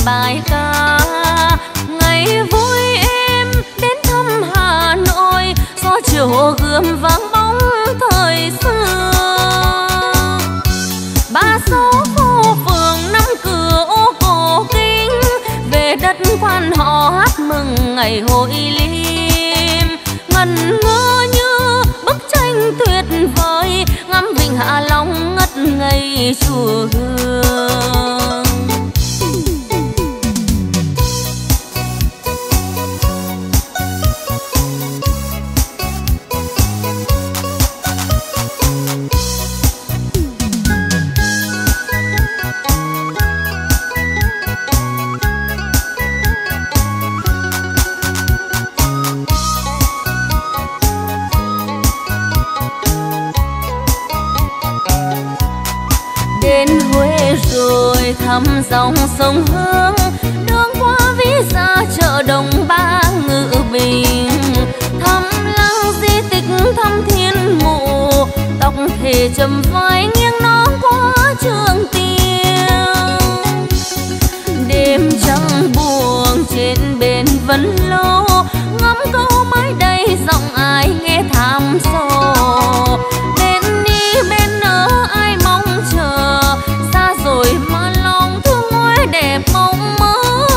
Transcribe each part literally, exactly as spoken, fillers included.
bài ca. Ngày vui em đến thăm Hà Nội, gió chiều hồ Gươm vang bóng thời xưa. Ba số phố phường năm cửa ô cổ kính, về đất quan họ hát mừng ngày hội lim. Ngẩn ngơ như bức tranh tuyệt vời, ngắm vịnh Hạ Long ngất ngây chùa Hương. Đến Huế rồi thăm dòng sông Hương, đường qua Ví Gia chợ Đồng Ba Ngự Bình, thăm lăng di tích thăm Thiên Mụ, tóc thề trầm vai nghiêng nó qua Trường Tiên. Đêm trăng buồn trên bến Vân Lô, ngắm câu mái đây giọng ai nghe thảm sầu. Bên đi bên nỡ ai mong chờ, xa rồi mà lòng thương Huế đẹp mong mơ.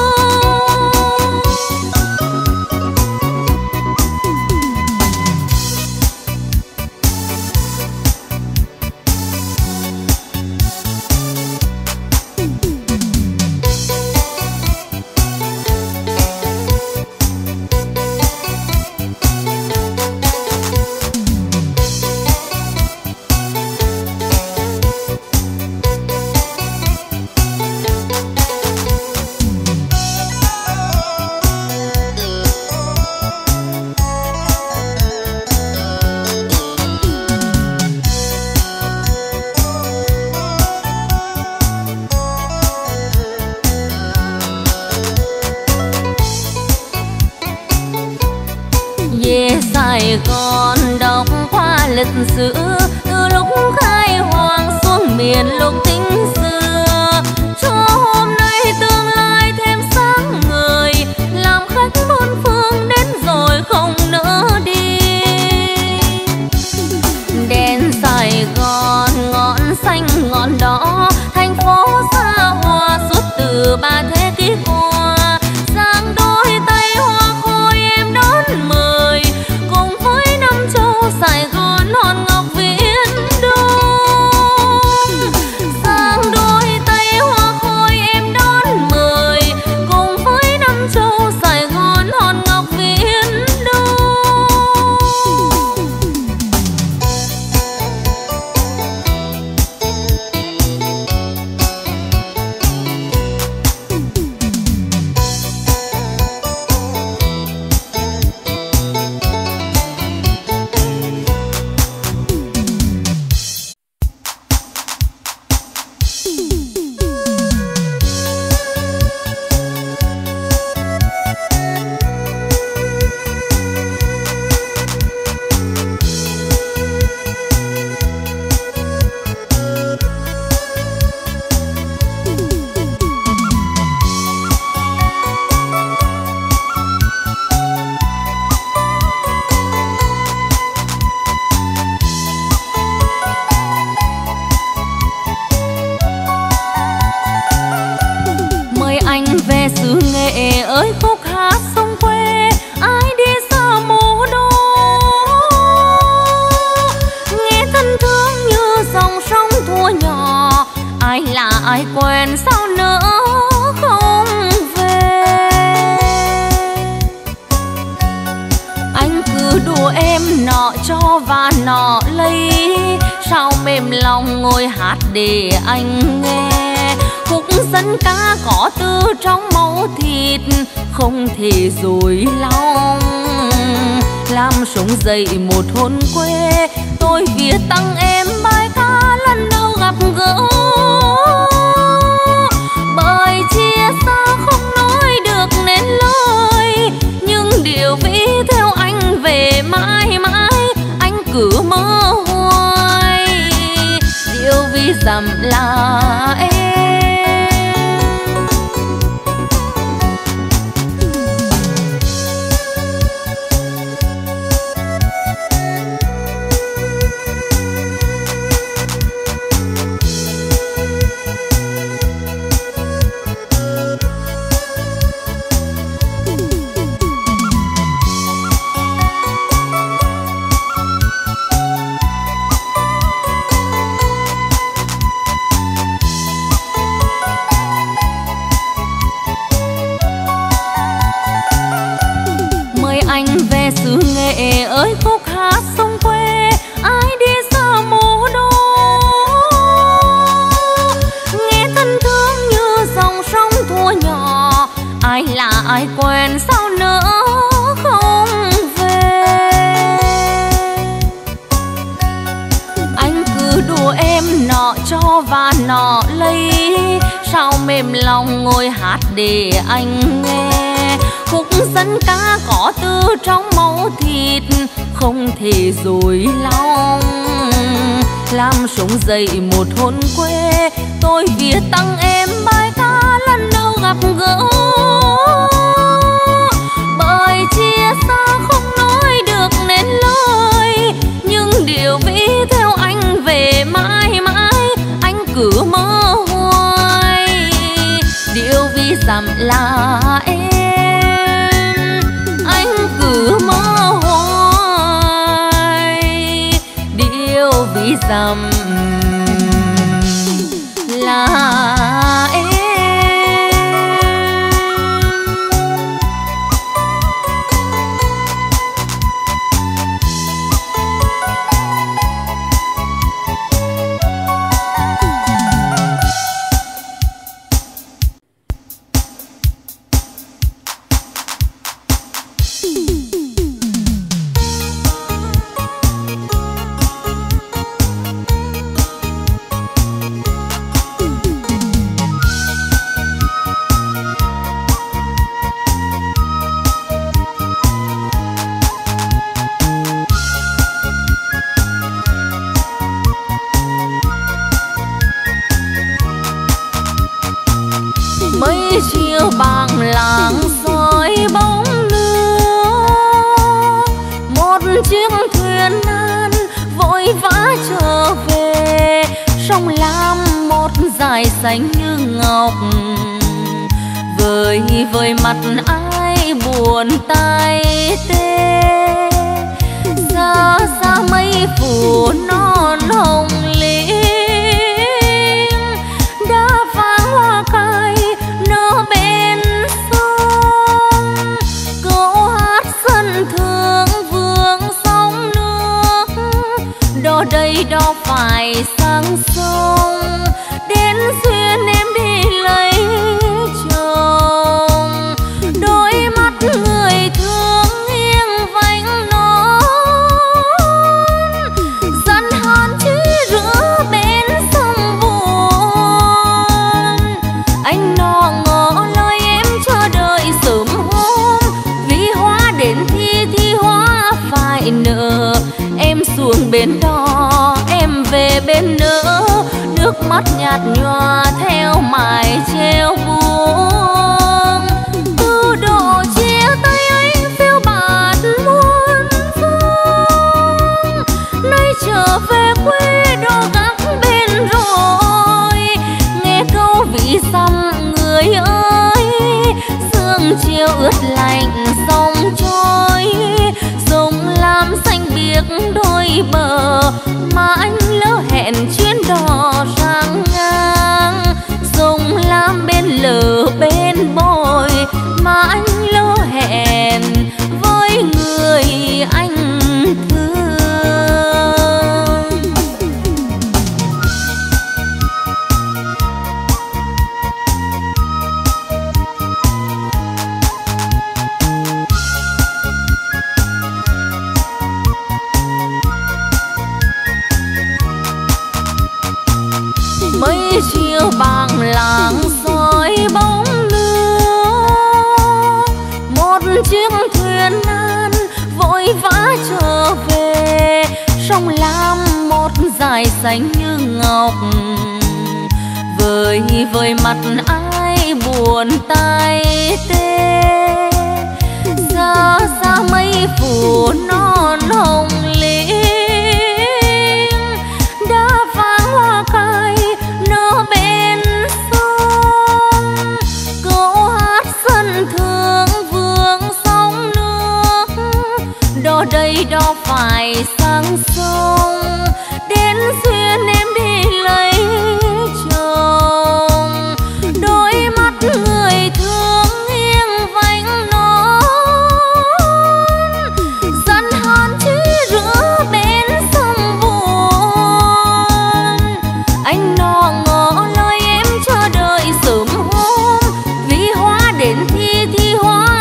Về Sài Gòn đọc qua lịch sử, từ lúc khai hoang xuống miền lục tính xưa, cho hôm nay tương lai thêm sáng ngời, làm khách bốn phương đến rồi không nỡ đi. Đèn Sài Gòn ngọn xanh ngọn đỏ, thành phố xa hoa suốt từ ba thế kỷ qua. Giang đôi tay hoa khôi em đón mời, cùng với năm châu Sài Gòn hòn ngọc viễn đông. Giang đôi tay hoa khôi em đón mời, cùng với năm châu Sài Gòn hòn ngọc viễn đông. Xứ Nghệ ơi khúc hát sông quê, ai đi xa mộ đô, nghe thân thương như dòng sông thua nhỏ. Ai là ai quen sao nỡ không về. Anh cứ đùa em nọ cho và nọ lấy, sao mềm lòng ngồi hát để anh nghe. Khúc dân ca có từ trong máu thịt, không thể dối lòng. Làm sống dậy một hồn quê, tôi viết tặng em bài ca lần đầu gặp gỡ. Bởi chia xa không nói được nên lời, nhưng điều vĩ theo anh về mãi mãi, anh cứ mơ hoài. Điều vĩ dặm là em. ai quen sao nỡ không về. Anh cứ đùa em nọ cho và nọ lấy, sao mềm lòng ngồi hát để anh nghe. Khúc dân ca có từ trong máu thịt, không thể dối lòng. Làm sống dậy một hồn quê, tôi viết tặng em bài ca lần đầu gặp gỡ. Bởi chia xa không nói được nên lời, nhưng điều vì theo anh về mãi mãi, anh cứ mơ hoài. Điều vì dặm là em, anh cứ mơ hoài. Điều vì dặm là em. Mấy chiều bàng làng soi bóng lửa, một chiếc thuyền nan vội vã trở về. Sông Lam một dải xanh như ngọc, vời vời mặt ai buồn tay tê. Xa xa mây phủ non hồng lim, đã vàng hoa cài nở bên sông. Câu hát dân thương vương sông nước, đó đây đó phải sang sông. Đến duyên em đi lấy chồng, đôi mắt người thương nghiêng vành nón. Dân hàn chỉ rửa bên sông buồn, anh nọ ngỏ lời em chờ đợi sớm hôm. Vì hoa đến thì thì hoa phải nở, em xuống bên đó em về bên nữa. Nước mắt nhạt nhòa theo mái treo buông. Từ độ chia tay anh phiêu bạt muôn phương, nay trở về quê đò gác bên rồi. Nghe câu ví dặm người ơi, sương chiều ướt lạnh sông trôi. Sông Lam xanh biếc đôi bờ, mà anh lỡ hẹn chuyến đò sang ngang. Sông Lam bên lờ bên bồi, mà anh lỡ hẹn với người anh thương. Mấy chiều bàng làng soi bóng lửa, một chiếc thuyền nan vội vã trở về. Sông Lam một dải xanh như ngọc, vời vời mặt ai buồn tay tê. Xa xa mây phủ non hồng lim, đã vàng hoa cài nở bên sông. Câu hát dân thương vương sông nước, đó đây đó phải sang sông. Đến duyên em đi lấy chồng, đôi mắt người thương nghiêng vành nón. Dân hàn chỉ rửa bên sông buồn, anh nọ ngỏ lời em chờ đợi sớm hôm. Vì hoa đến thì thì hoa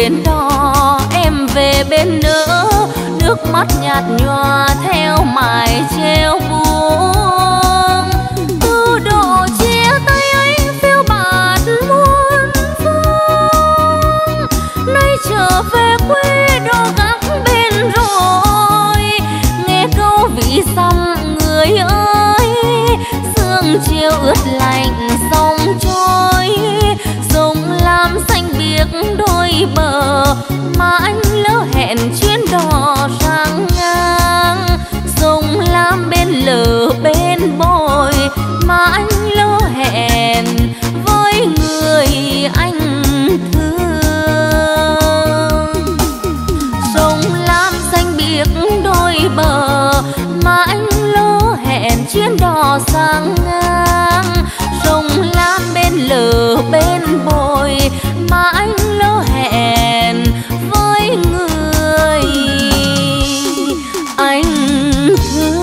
bến đò em về bên nữa, nước mắt nhạt nhòa theo mải treo buông. Từ độ chia tay anh phiêu bạt muôn phương, nay trở về quê đò gác bên rồi. Nghe câu vị xăm người ơi, sương chiều ướt lạnh sông trôi, sông lam xanh biếc đôi bờ mà anh lỡ hẹn chuyến đò sang ngang. Sông lam bên lờ bên bồi mà anh lỡ hẹn với người anh thương. Sông lam xanh biếc đôi bờ mà anh lỡ hẹn chuyến đò sang ngang. Sông lam bên lờ bên bồi mà anh lỡ hẹn với người anh thương.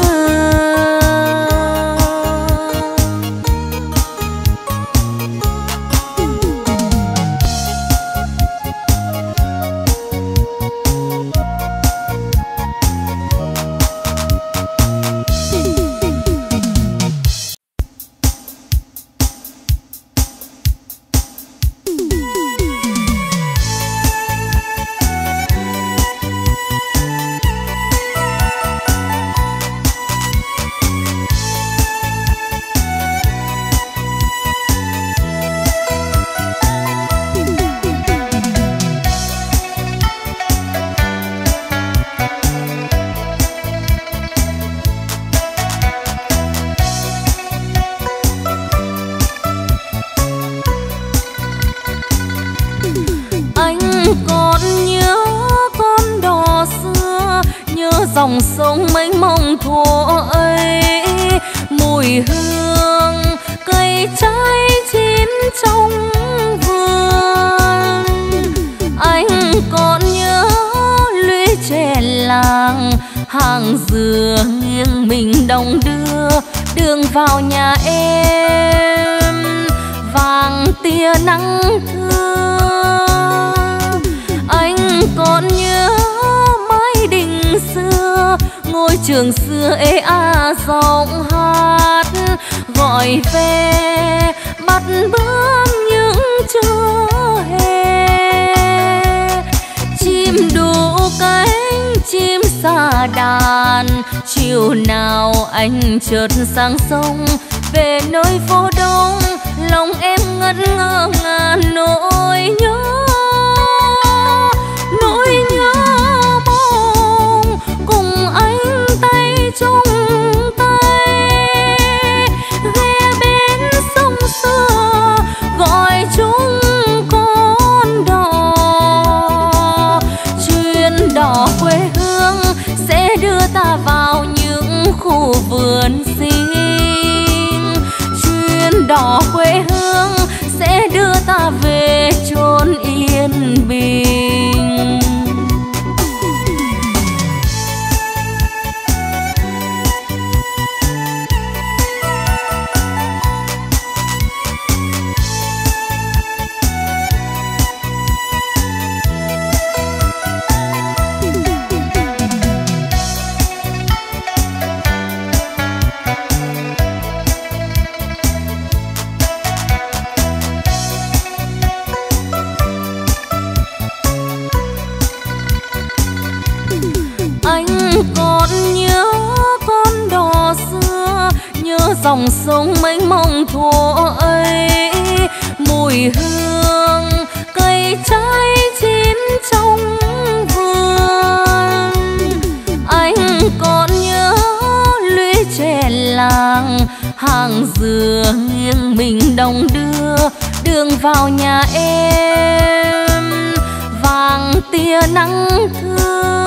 Dòng sông mênh mông thuở ấy, mùi hương cây trái chín trong vườn. Anh còn nhớ lũy tre làng, hàng dừa nghiêng mình đồng đưa đường vào nhà em, vàng tia nắng thưa. Anh còn nhớ mái đình xưa, ngôi trường xưa ê a giọng hát gọi về bắt bướm những trưa hè. Chim đủ cánh chim xa đàn, chiều nào anh chợt sang sông về nơi phố đông, lòng em ngất ngơ ngàn nỗi nhớ. Nỗi nhớ mong cùng anh tay trong tay, ghe bên sông xưa gọi chúng con đò. Chuyến đò quê hương sẽ đưa ta vào những khu vườn xinh. Chuyến đò quê hương sẽ đưa ta về chốn yên bình. Dòng sông mênh mông thuở ấy, mùi hương cây trái chín trong vườn. Anh còn nhớ lũy tre làng, hàng dừa nghiêng mình đồng đưa đường vào nhà em, vàng tia nắng thưa.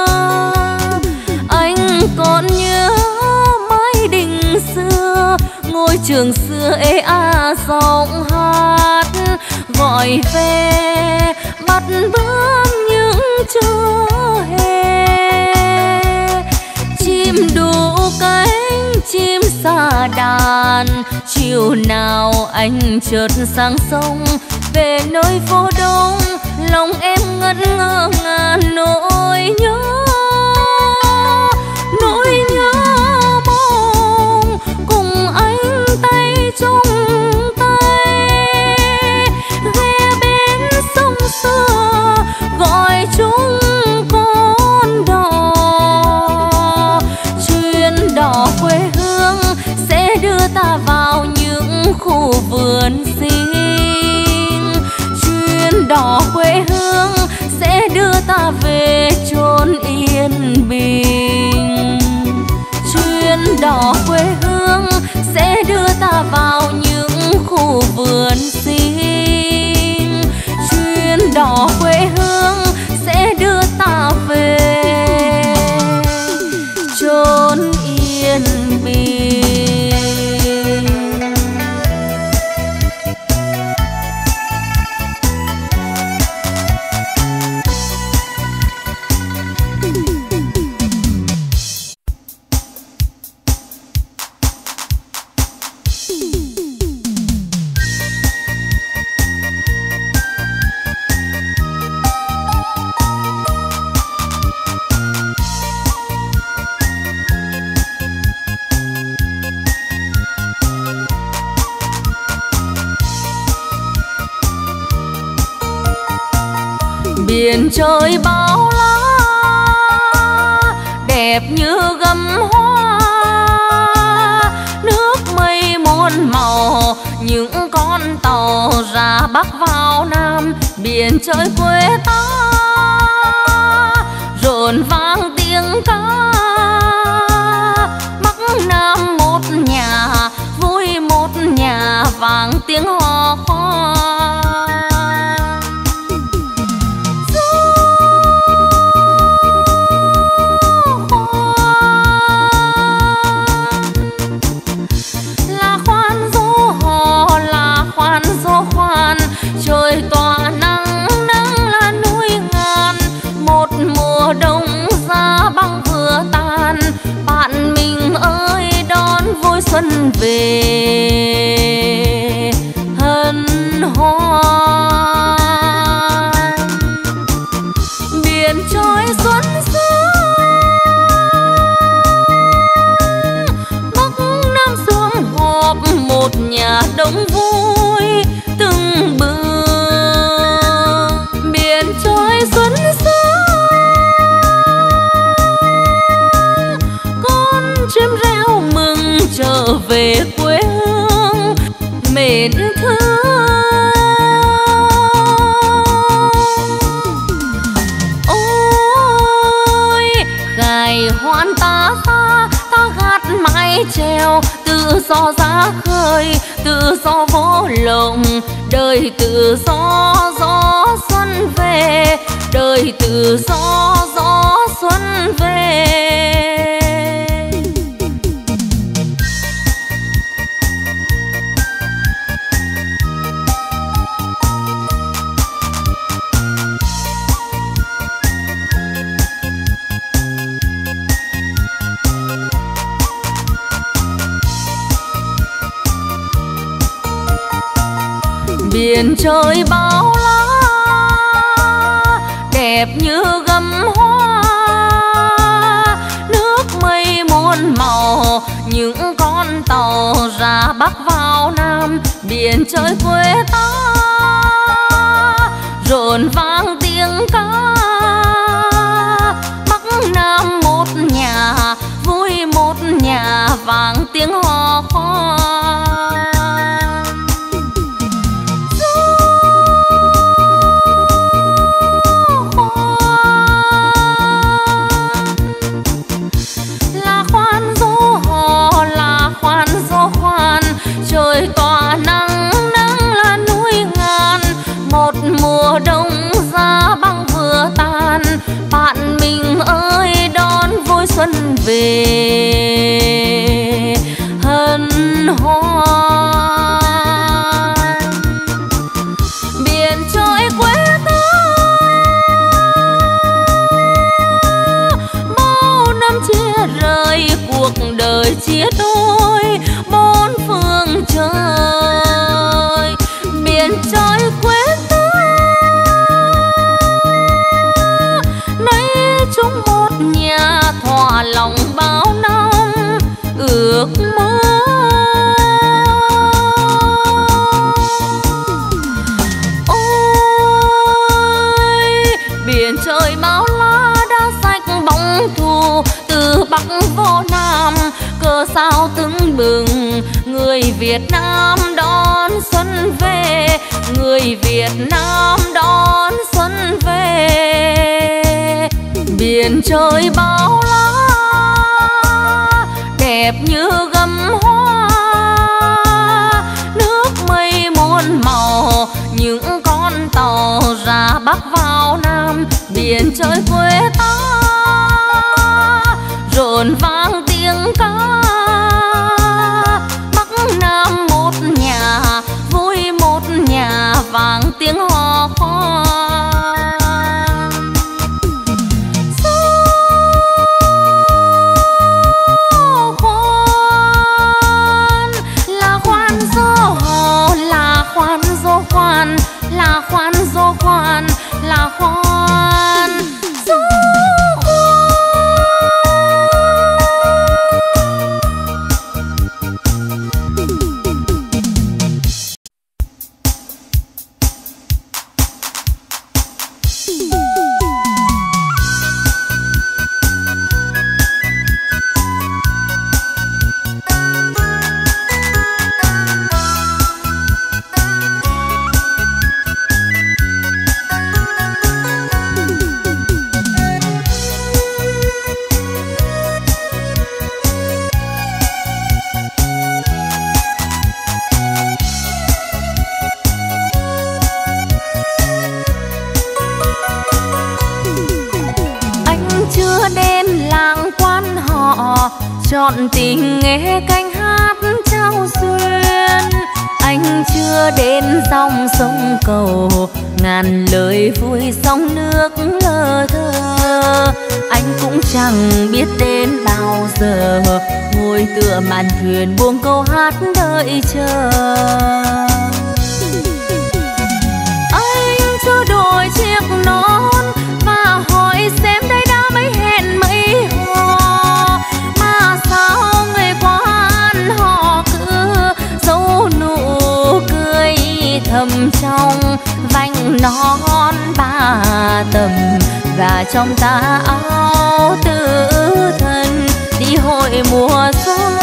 Anh còn nhớ mái đình xưa, ngôi trường xưa ê a giọng hát gọi về bắt bướm những trưa hè. Chim đủ cánh chim xa hoa đàn. Chiều nào anh chợt sang sông về nơi phố đông, lòng em ngẩn ngơ ngàn nỗi nhớ, nỗi nhớ mong cùng anh tay trong tay ghé bên sông xưa gọi chúng con đò. Chuyến đò quê hương sẽ đưa ta vào những khu vườn xinh, chuyến đò quê hương sẽ đưa ta về chốn yên bình, chuyến đò quê hương sẽ đưa ta vào những khu vườn xinh, chuyến đò quê hương sẽ đưa ta về chốn yên bình. Biển trời bao la đẹp như gấm hoa, nước mây muôn màu những con tàu ra bắc vào nam. Biển trời quê ta rộn vang tiếng ca, bắc nam một nhà vui một nhà vang tiếng hò khoan. Trời tỏa nắng nắng là núi ngàn, một mùa đông giá băng vừa tàn. Bạn mình ơi đón vui xuân về hân hoan. Biển trôi xuân sương bắc nam sum họp một nhà đông vui từng bữa. Biển trôi xuân sương con chim reo mừng trở về quê hương mến thương. Ôi gài hoan ta xa ta gạt mái treo, tự do ra khơi tự do vô lộng. Đời tự do gió xuân về, đời tự do gió xuân về. Biển trời bao la đẹp như gấm hoa, nước mây muôn màu những con tàu ra bắc vào nam. Biển trời quê ta rộn vang tiếng ca, bắc nam một nhà vui một nhà vang tiếng hò khoan. Trời tỏa nắng nắng là núi ngàn, một mùa đông giá băng vừa tàn. Bạn mình ơi đón vui xuân về hân hoan. Biển trời quê ta bao năm chia rời, cuộc đời chia đôi. ước mơ. Ôi biển trời bao la đã sạch bóng thù, từ Bắc vô Nam cờ sao tưng bừng. Người Việt Nam đón xuân về, người Việt Nam đón xuân về. Biển trời bao la đẹp như gấm hoa, nước mây muôn màu những con tàu ra Bắc vào Nam. Biển trời quê ta rộn vang tiếng ca, Bắc Nam một nhà vui một nhà vang tiếng hò khoan. Khoan là khoan dô khoan là khoan dô chọn tình nghe canh hát trao duyên. Anh chưa đến dòng sông cầu, ngàn lời vui sóng nước lơ thơ. Anh cũng chẳng biết đến bao giờ, ngồi tựa màn thuyền buông câu hát đợi chờ. Anh chưa đổi chiếc nón và hỏi xem đây đã mấy hẹn mấy hò, mà sao người quán họ cứ giấu nụ cười thầm trong vành nón ba tầm, và trong tà áo tử thân đi hội mùa xuân.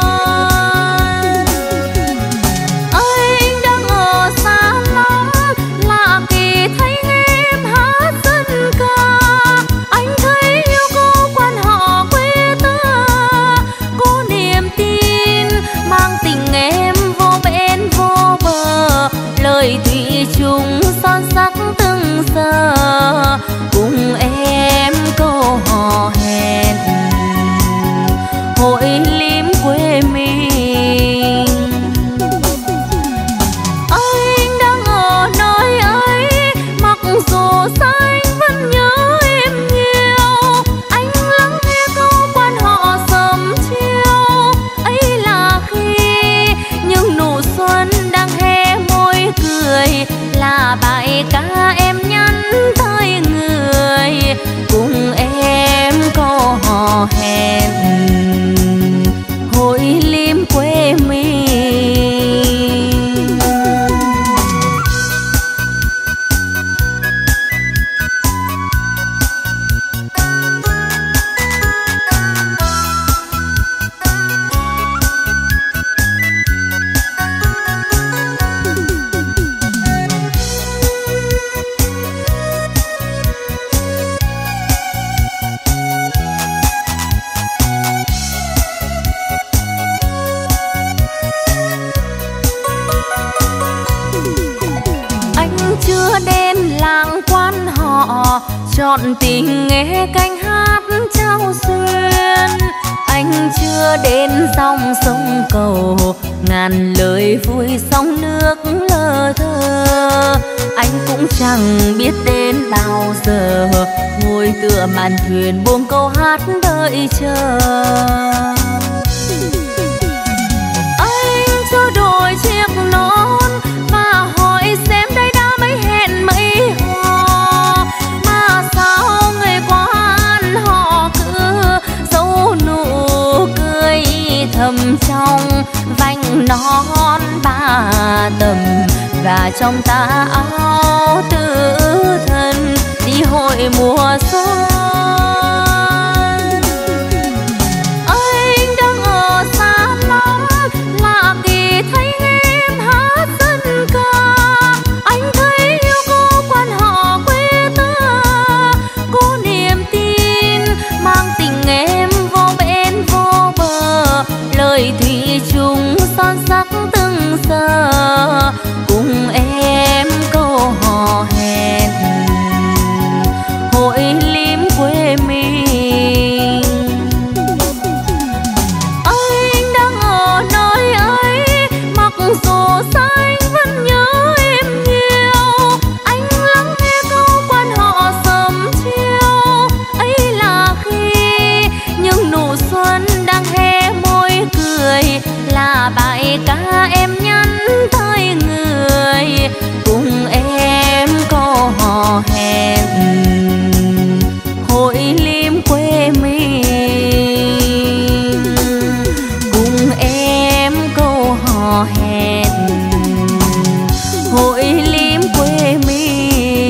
Anh đang ở xa lắm, lạ kỳ thấy em hát dân ca. Anh thấy yêu cô quan họ quê ta, cô niềm tin mang tình em vô bên vô bờ. Lời thủy chung son sắc từng giờ, cùng em câu hò hẹn hội lim quê mình. Anh đang ở nơi ấy, mặc dù xa anh vẫn nhớ em nhiều. Anh lắng nghe câu quan họ sớm chiều, ấy là khi những nụ xuân đang hé môi cười, là bài ca em nhắn tới người, cùng em câu hò hẹn hội lim quê mình. Chọn tình nghe canh hát trao duyên. Anh chưa đến dòng sông cầu, ngàn lời vui sóng nước lơ thơ. Anh cũng chẳng biết đến bao giờ, ngồi tựa màn thuyền buông câu hát đợi chờ. Anh chưa đổi chiếc nón và hỏi xem đây đã mấy hẹn mấy hò, mà sao người quán họ cứ giấu nụ cười thầm trong vành non ba tầm, và trong tà áo tử thân đi hội mùa xuân. Anh đang ở xa lắm, lạ kỳ thấy em hát dân ca. Anh thấy yêu cô quan họ quê ta, cô niềm tin mang tình em vô bên vô bờ. Lời thủy chung son sắc từng giờ, cùng em câu hò hẹn hội lim quê mình. Anh đang ở nơi ấy, mặc dù xa anh vẫn nhớ em nhiều. Anh lắng nghe câu quan họ sớm chiều, ấy là khi những nụ xuân đang hé môi cười, là bài ca em nhắn tới người, cùng em câu hò hẹn hội lim quê mình. Cùng em câu hò hẹn hội lim quê mình.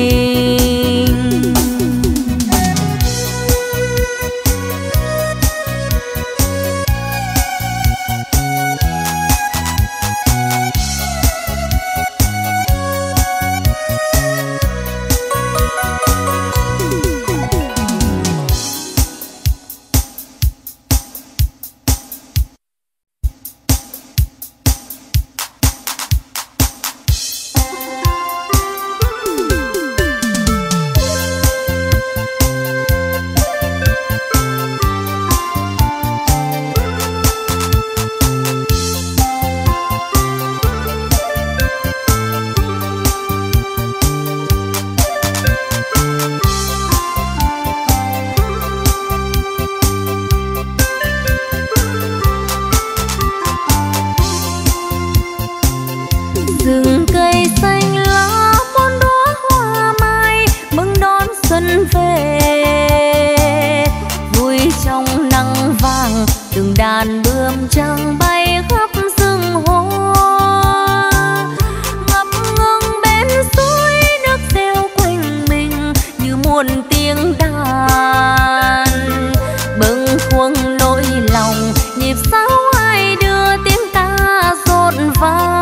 Rừng cây xanh lá muôn đóa hoa mai mừng đón xuân về, vui trong nắng vàng từng đàn bướm trắng bay khắp rừng hoa. Ngập ngừng bên suối nước reo quanh mình như muôn tiếng đàn, bâng khuâng nỗi lòng nhịp sao ai đưa tiếng ta rộn vang.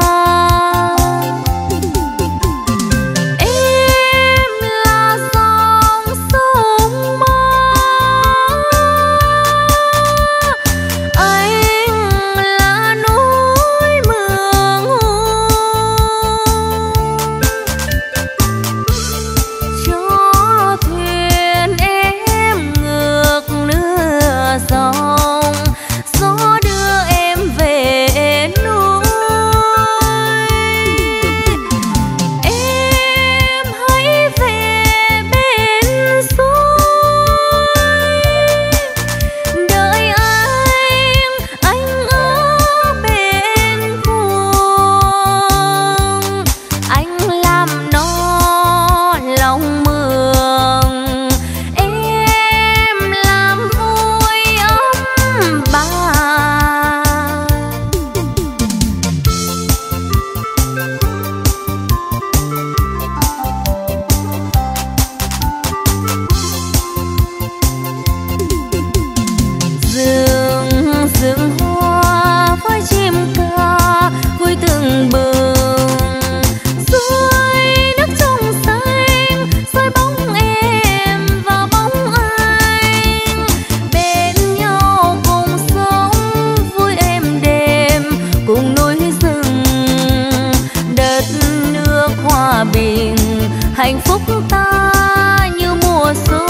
Hạnh phúc ta như mùa xuân,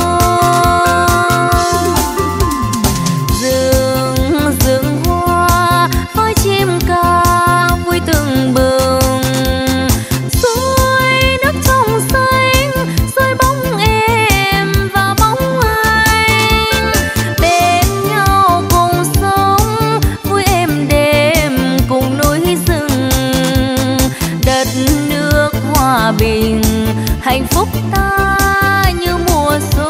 rừng rừng hoa với chim ca vui từng bừng. Suối nước trong xanh soi bóng em và bóng anh, bên nhau cùng sống vui êm đềm cùng núi rừng. Đất nước hòa bình hạnh phúc ta như mùa xuân.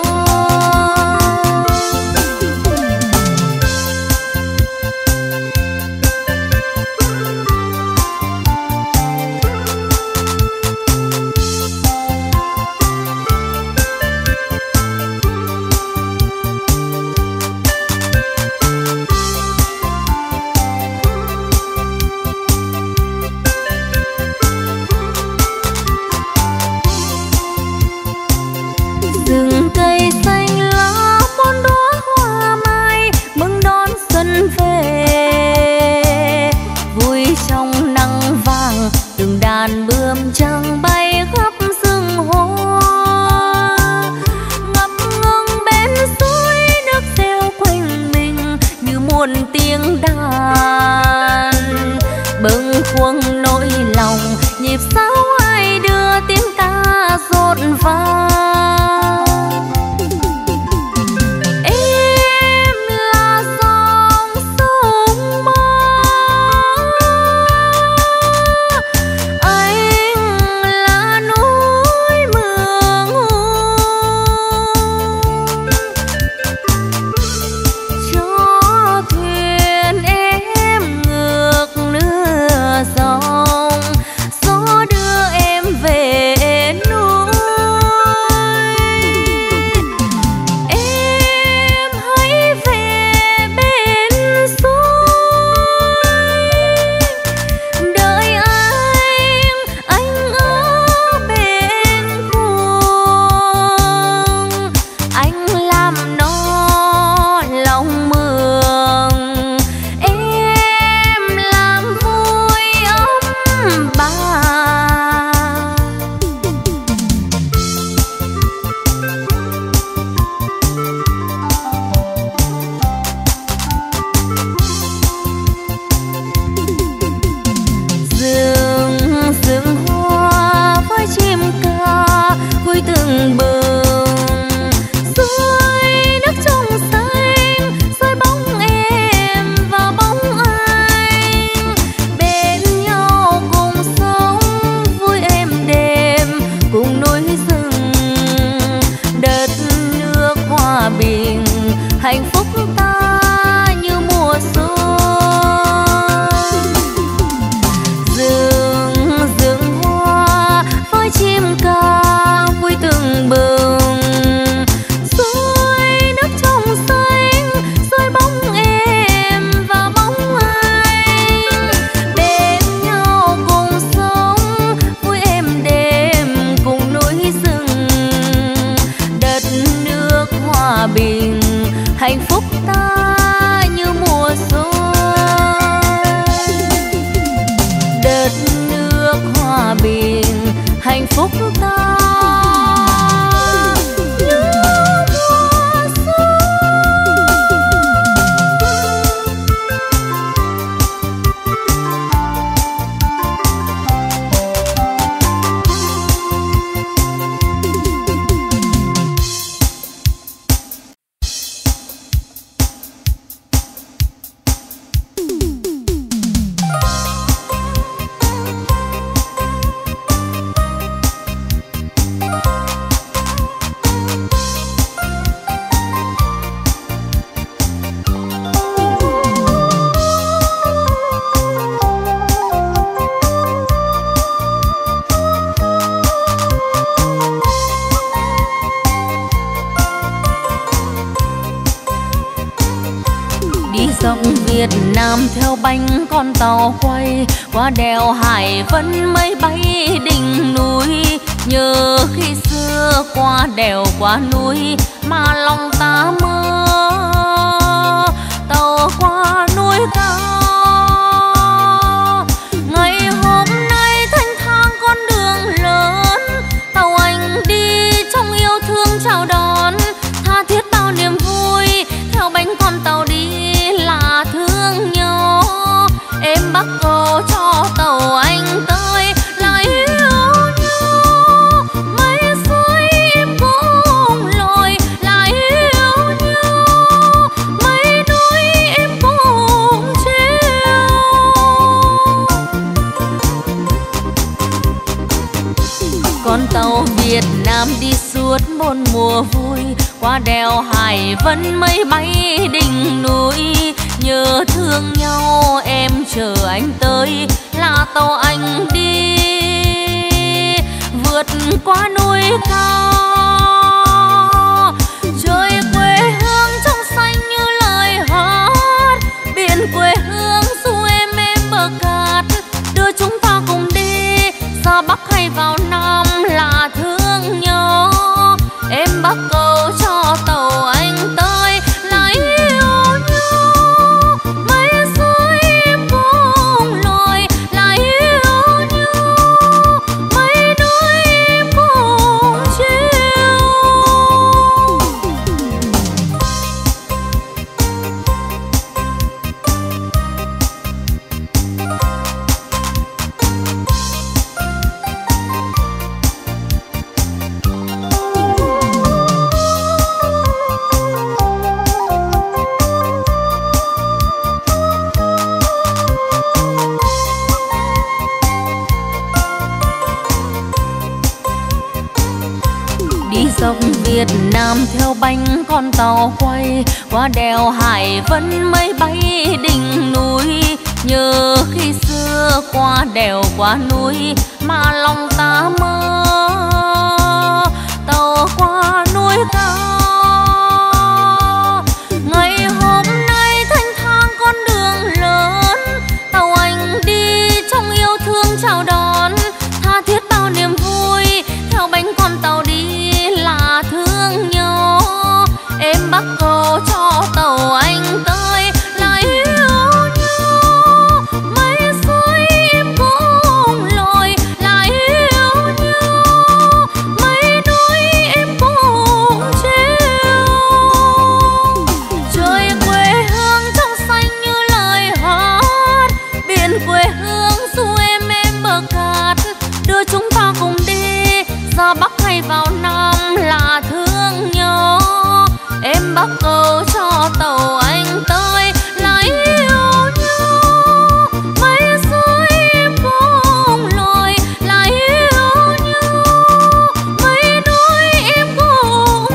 cuồng nỗi lòng, nhịp sao ai đưa tiếng ca rộn vang. Em là dòng sông mơ, anh là núi mường cho thuyền em ngược nửa dòng, gió đưa em về núi. Em hãy về bên suối, đợi anh, anh ở bên khuông. Anh làm nó lòng mường, em làm vui ấm bà. Rừng rừng hoa với chim ca vui từng bừng, suối nước trong xanh soi bóng em và bóng anh. Bên nhau cùng sống vui êm đềm, cùng núi rừng đất nước hòa bình, hạnh phúc ta như mùa xuân. Rừng rừng hoa với chim ca vui từng bừng, suối nước trong xanh soi bóng em và bóng anh. Bên nhau cùng sống vui êm đềm, cùng núi rừng đất nước hòa bình, hạnh phúc ta như mùa xuân. Đất nước hòa bình, hạnh phúc ta như mùa xuân. Đi dọc Việt Nam theo bánh con tàu quay, qua đèo Hải Vân mây bay đỉnh núi. Nhớ khi xưa qua đèo qua núi mà lòng ta mơ, tàu qua núi cao. Ngày hôm nay thanh thang con đường lớn, tàu anh đi trong yêu thương chào đón, tha thiết bao niềm vui. Theo bánh con tàu đi là thương nhau, em bắt cầu cho tàu anh tới là yêu nhau. Mây suối em cùng lội là yêu nhau, mây núi em cùng treo. Con tàu Việt Nam đi suốt một mùa vui, qua đèo Hải Vân mây bay đỉnh núi. Nhớ thương nhau em chờ anh tới là tàu anh đi, vượt qua núi cao. Trời quê hương trong xanh như lời hát, biển quê hương du em em bờ cát. Đưa chúng ta cùng đi ra Bắc hay vào Nam là thương nhau. Em bắt cầu cho tàu anh tới là yêu nhau, mây suối em cùng lội là yêu nhau, mây núi em cùng treo. Nam theo bánh con tàu quay qua đèo Hải Vân mây bay đỉnh núi. Nhớ khi xưa qua đèo qua núi mà lòng ta mơ tàu qua núi cao. Ngày hôm nay thanh thang con đường lớn, tàu anh đi trong yêu thương chào đón, tha thiết bao niềm vui theo bánh con tàu đi là thương nhau. Em bắt cầu cho tàu anh tới là yêu nhau, mây xuôi em cũng lội là yêu nhau, mây núi em cũng treo. Trời quê hương trong xanh như lời hát, biển quê hương du em em bờ cát, đưa chúng ta cùng đi ra Bắc hay vào Nam là thương nhau. Em bắt cầu cho tàu anh tới là yêu nhau, mây xuôi em cũng lội là yêu nhau, mây núi em cũng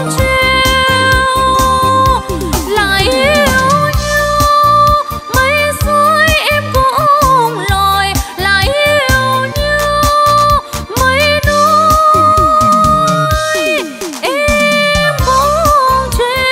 treo là yêu nhau, mây xuôi em cũng lội là yêu nhau, mây núi em cũng treo.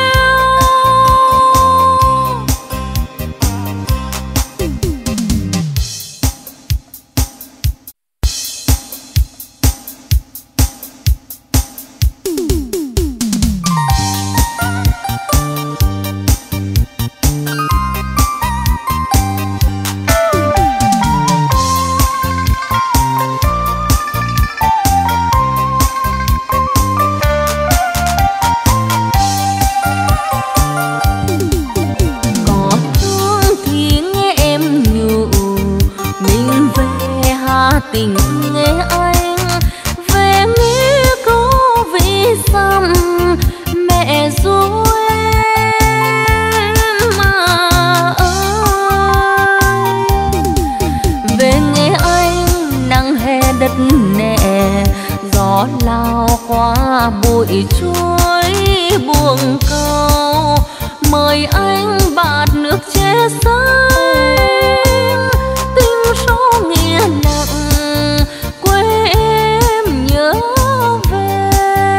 Có thương thì nghe em nhủ, mình về Hà Tĩnh nghe anh, về Nghĩa Cố Vị Xăm mẹ ru em mà ơi. Về nghe anh nắng hè đất nẻ, gió lao qua bụi chuối buông câu, mời anh bạt nước che xanh tình số nghĩa nặng quê em nhớ về.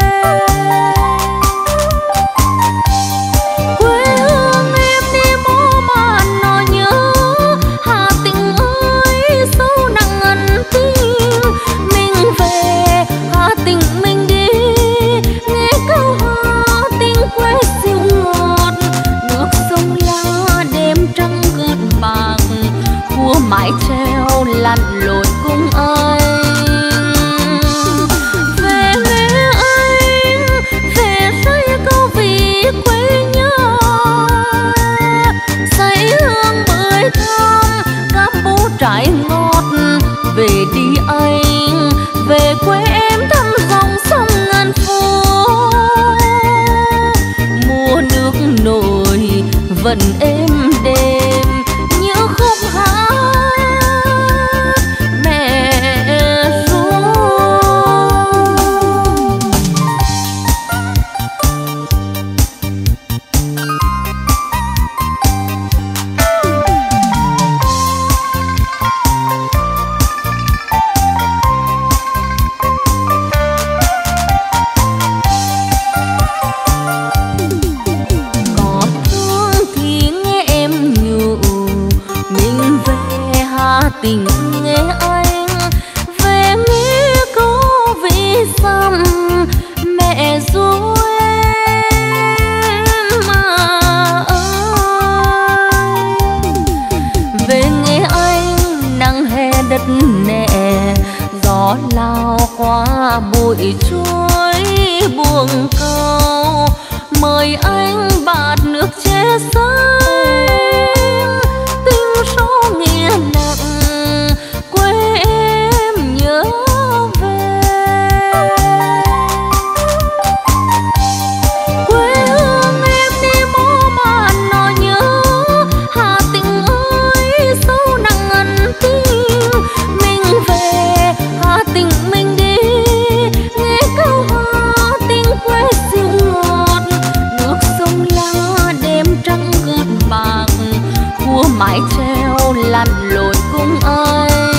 Quê hương em đi mô mà nó nhớ, Hà Tĩnh ơi sâu nặng ngần tim. Mình về Hà Tĩnh mình đi, nghe câu hò tình quê dịu ngọt, nước sông La đêm trăng gợn bạc, cua mái treo lặn lội cùng anh. Về nghe anh, về xây câu vì quê nhà, say hương bưởi thơm cam bố trái ngọt. Về đi anh, về quê em thăm dòng sông ngàn phố, mùa nước nổi vẫn êm đềm như khúc hát mẹ ru. Có thương thì nghe em nhủ, mình về Hà Tĩnh nghe anh, về Nghĩa Cố Vị Xăm mẹ ru em mà ơi. Về nghe anh nắng hè đất nẻ, gió lao qua bụi chuối buông câu, mời anh bạt nước che xanh tình số nghĩa nặng quê em nhớ về. Quê hương em đi mô mà nó nhớ, Hà Tĩnh ơi sâu nặng ngần tim. Mình về Hà Tĩnh mình đi, nghe câu hò tình quê dịu cùng anh.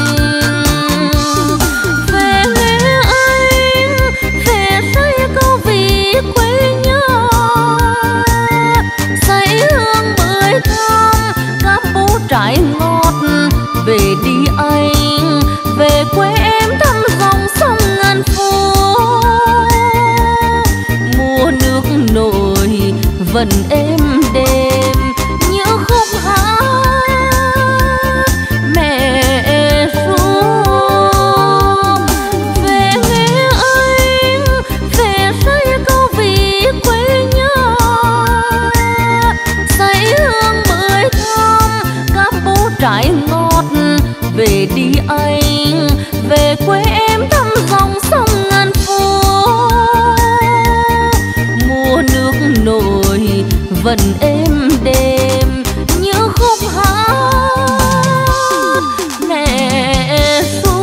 Về nghe anh, về say câu vì quê nhà, say hương bưởi thơm cam bố trái ngọt. Về đi anh, về quê em thăm dòng sông ngàn phố. Mùa nước nổi vẫn êm đềm như khúc hát mẹ ru. Về nghe anh, về say câu vì quê nhà, say hương bưởi thơm cam bố trái ngọt. Về đi anh, về quê em thăm dòng sông ngàn phố. Mùa nước nổi vẫn êm đềm như khúc hát mẹ ru.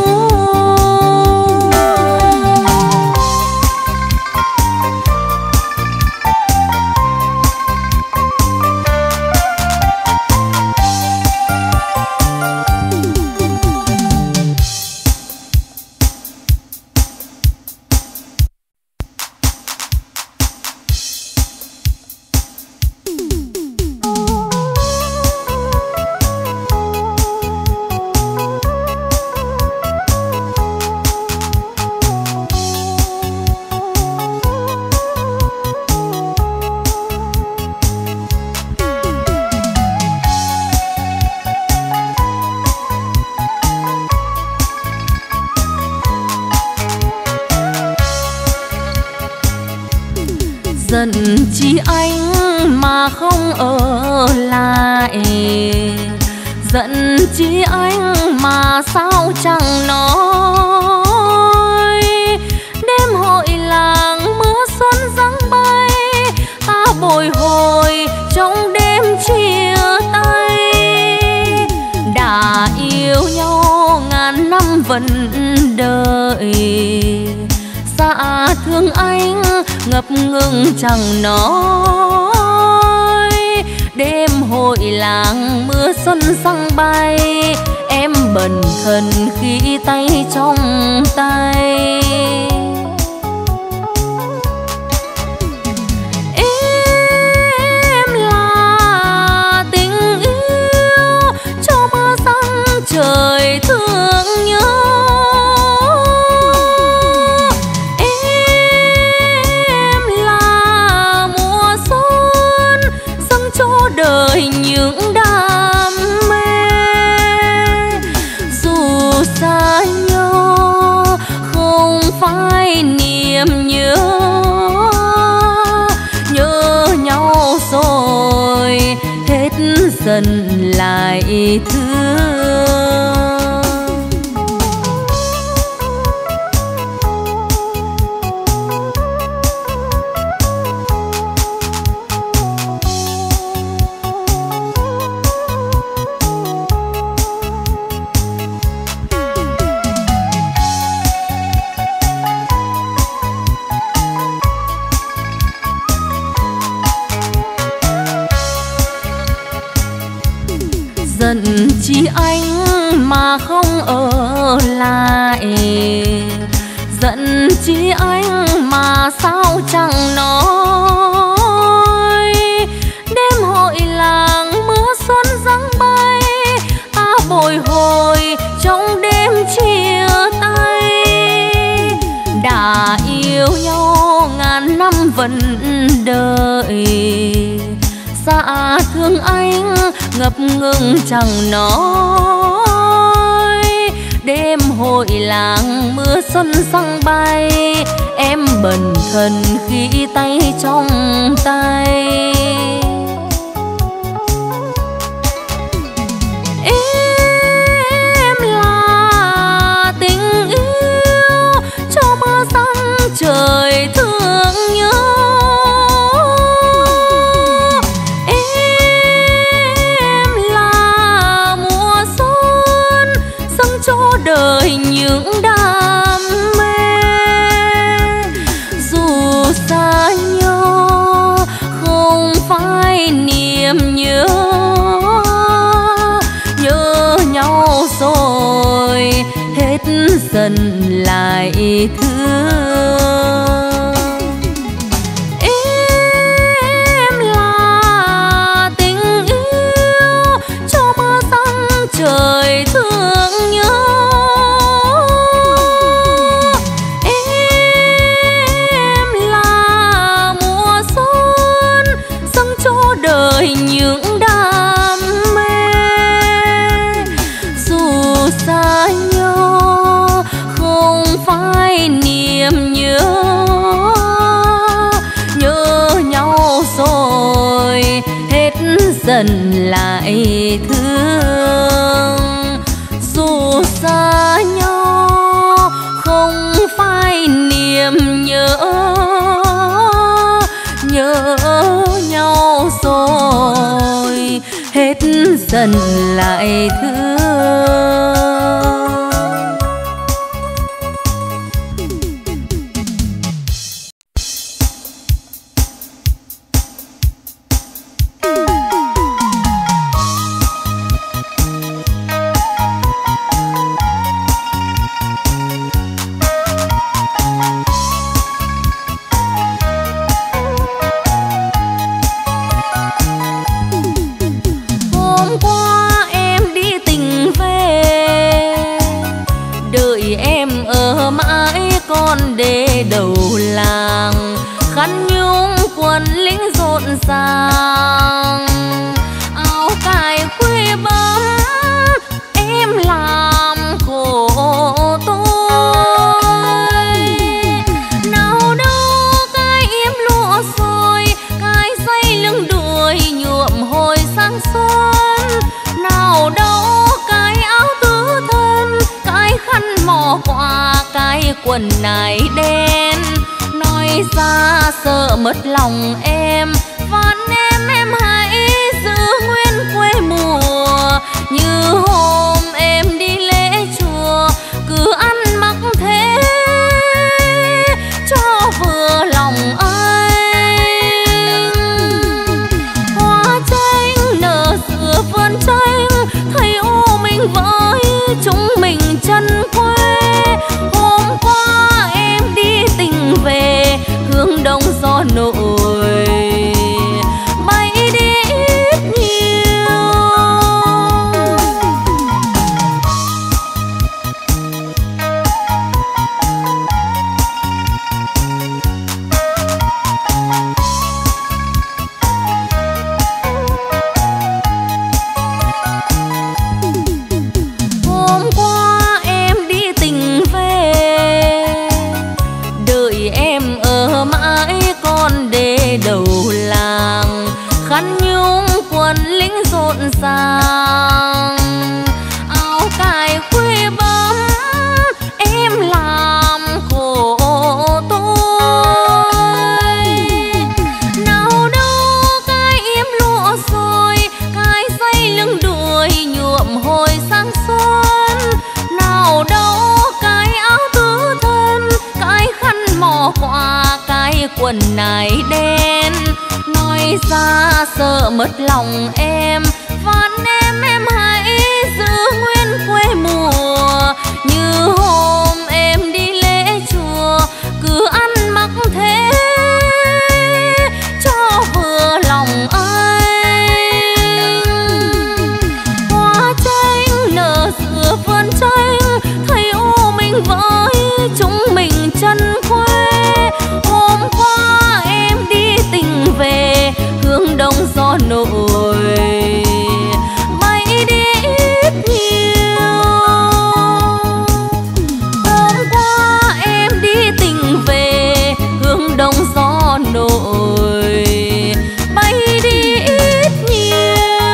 Giận chi anh mà không ở lại, giận chi anh mà sao chẳng nói. Đêm hội làng mưa xuân giăng bay, ta bồi hồi trong đêm chia tay. Đã yêu nhau ngàn năm vẫn đợi, xa thương anh ngập ngừng chẳng nói. Đêm hội làng mưa xuân giăng bay, em bần thần khi tay trong tay. Em là tình yêu cho mưa giăng trời thương nhớ. Đời những đam mê, dù xa nhau không phải niềm nhớ. Nhớ nhau rồi hết dần lại thương. Giận chi anh mà không ở lại, giận chi anh mà sao chẳng nói. Đêm hội làng mưa xuân giăng bay, ta bồi hồi trong đêm chia tay. Đã yêu nhau ngàn năm vẫn đợi, xa thương anh ngập ngừng chẳng nói. Đêm hội làng mưa xuân giăng bay, em bần thần khi tay trong tay. Em là tình yêu cho mưa giăng trời thương nhớ. Đời những đam mê, dù xa nhau không phải niềm nhớ. Nhớ nhau rồi dần lại thương. Dù xa nhau không phai niềm nhớ, nhớ nhau rồi hết dần lại thương. Để đầu làng khăn nhung quần lính rộn ràng, áo cài khuya bấm em làm khổ tôi. Nào đâu cái yếm lụa xôi, cái dây lưng đuôi nhuộm hồi sang xuân. Nào đâu cái áo tứ thân, cái khăn mò quà, cái quần nải đen. Nói ra sợ mất lòng em, van em em hãy giữ nguyên quê mùa. Như hôm em đi lễ chùa cứ ăn mặc thế cho vừa lòng anh. Hoa chanh nở giữa vườn chanh, thấy u mình với chúng mình chân quê. Hôm qua em đi tình về hướng đông gió nổi bay đi ít nhiều. Hôm qua em đi tình về, đợi em ở mãi con đê đầu làng. Khăn nhung quần lính rộn ràng, áo cài khuya bấm em làm khổ tôi. Nào đâu cái yếm lụa xôi, cái dây lưng đuôi nhuộm hồi sang xuân. Nào đâu cái áo tứ thân, cái khăn mò quà, cái quần nải đen. Nói ra sợ mất lòng em, van em em hãy giữ nguyên quê mùa. Như hôm em đi lễ chùa cứ ăn mặc thế cho vừa lòng anh. Hoa chanh nở giữa vườn chanh, thấy u mình với chúng mình chân quê. Hôm qua em đi tình về hướng đông gió nổi bay đi ít nhiều. Hôm qua em đi tình về hướng đông gió nổi bay đi ít nhiều.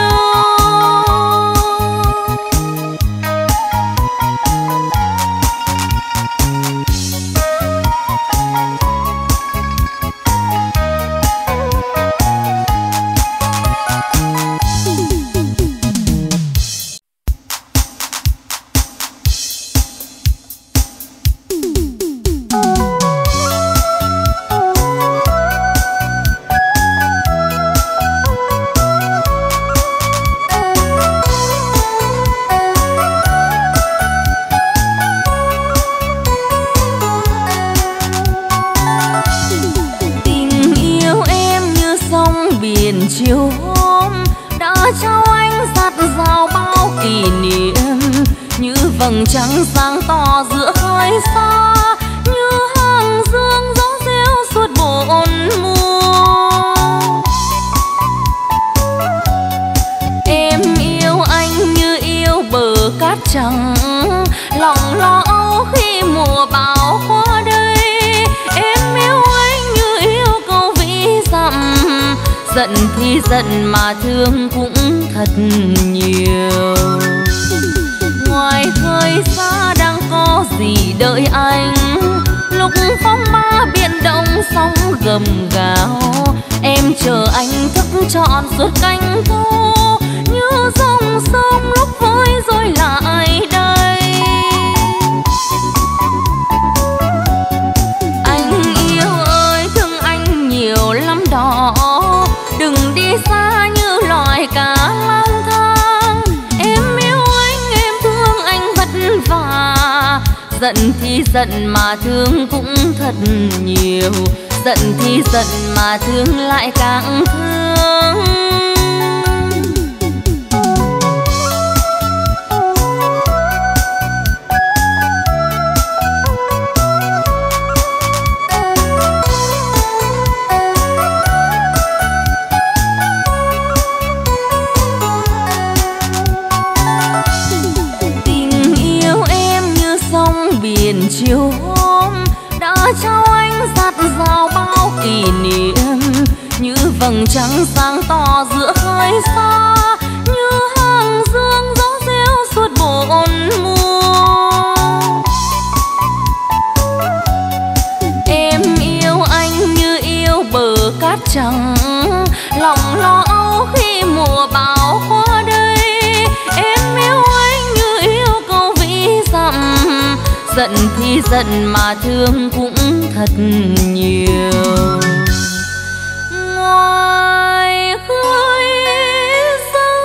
Chiều hôm đã cho anh dạt dào bao kỷ niệm, như vầng trăng sáng tỏ giữa hơi xa, như hàng dương gió reo suốt bốn mùa. Em yêu anh như yêu bờ cát trắng, lòng lo âu khi mùa bão qua đây. Em yêu anh như yêu câu vĩ dặm, giận thì giận mà thương cũng thật nhiều. Ngoài khơi xa đang có gì đợi anh, lúc phong ba biển động sóng gầm gào, em chờ anh thức trọn suốt canh thu, như dòng sông lúc vơi rồi lại đây. Anh yêu ơi thương anh nhiều lắm đó, đừng đi xa như loài cá lang thang. Em yêu anh, em thương anh vất vả, giận thì giận mà thương cũng thật nhiều, giận thì giận mà thương lại càng thương. Biển chiều hôm đã trao anh dạt dào bao kỷ niệm, như vầng trăng sáng tỏ giữa khơi xa, như hàng dương gió reo suốt bốn mùa. Em yêu anh như yêu bờ cát trắng, lòng lo âu khi mùa bão qua đây. Em yêu anh như yêu câu vĩ dặm, giận thì giận mà thương cũng thật nhiều. Ngoài khơi xa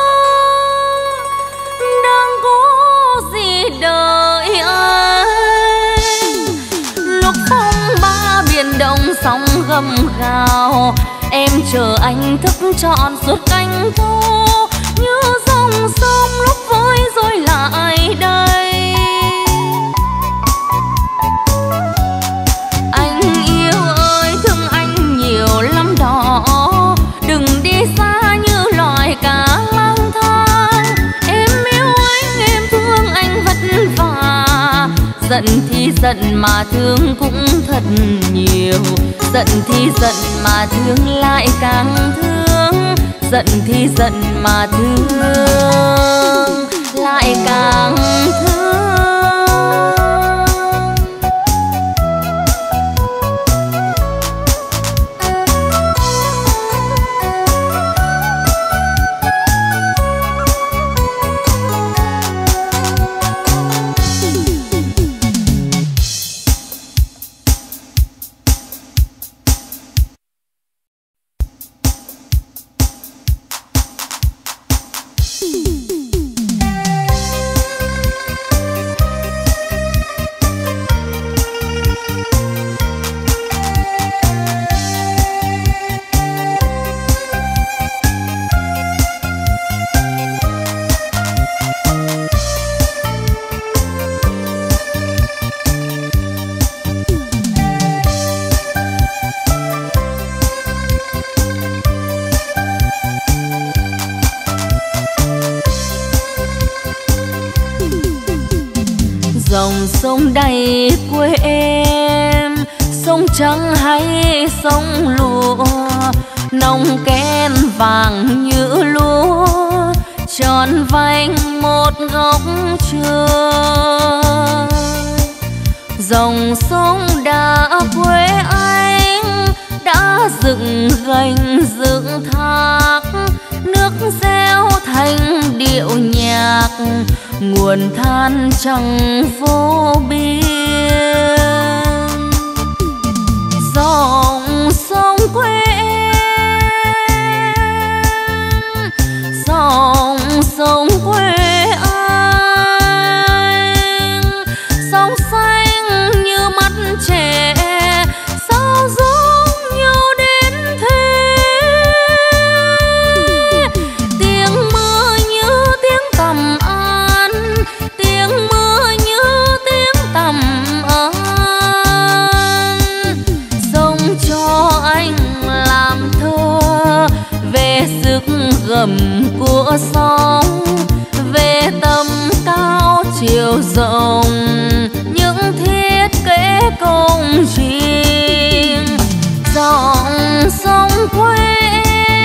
đang có gì đợi anh, lúc phong ba biển động sóng gầm gào, em chờ anh thức trọn suốt canh thu, như dòng sông lúc vơi rồi lại đây. Đừng đi xa như loài cá lang thang. Em yêu anh, em thương anh vất vả, giận thì giận mà thương cũng thật nhiều, giận thì giận mà thương lại càng thương, giận thì giận mà thương lại càng thương. Dòng sông đầy quê em, sông trắng hay sông lúa, nồng ken vàng như lúa, tròn vành một góc trời. Dòng sông đã quê anh, đã dựng gành dựng thác, nước reo thành điệu nhạc, nguồn than chẳng vô biên. Dòng sông quê em, dòng sông quê anh, sông xanh như mắt trẻ, sao giống nhau đến thế. Tiếng mưa như tiếng tầm an, tiếng mưa như tiếng tầm an, sông cho anh làm thơ về sức gầm của sóng, về tầm cao chiều rộng những thiết kế công trình. Dòng sông quê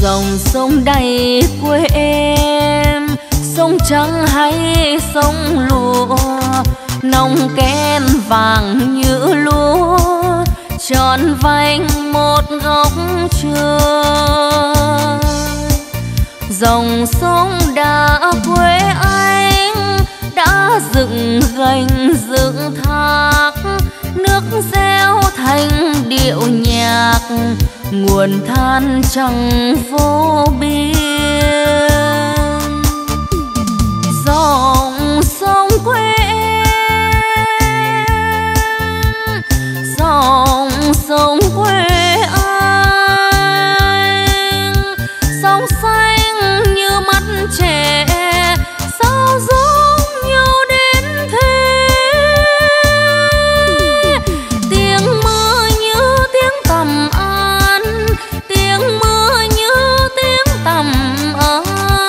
dòng sông đầy quê em, sông trắng hay sông lúa, nòng ken vàng như lúa, tròn vành một góc trời. Dòng sông đã quê anh đã dựng gành dựng thác, nước reo thành điệu nhạc, nguồn than chẳng vô biên. Dòng sông quê em, dòng sông quê anh, sông xanh như mắt trẻ, sao giống nhau đến thế. Tiếng mưa như tiếng tầm an, tiếng mưa như tiếng tầm an,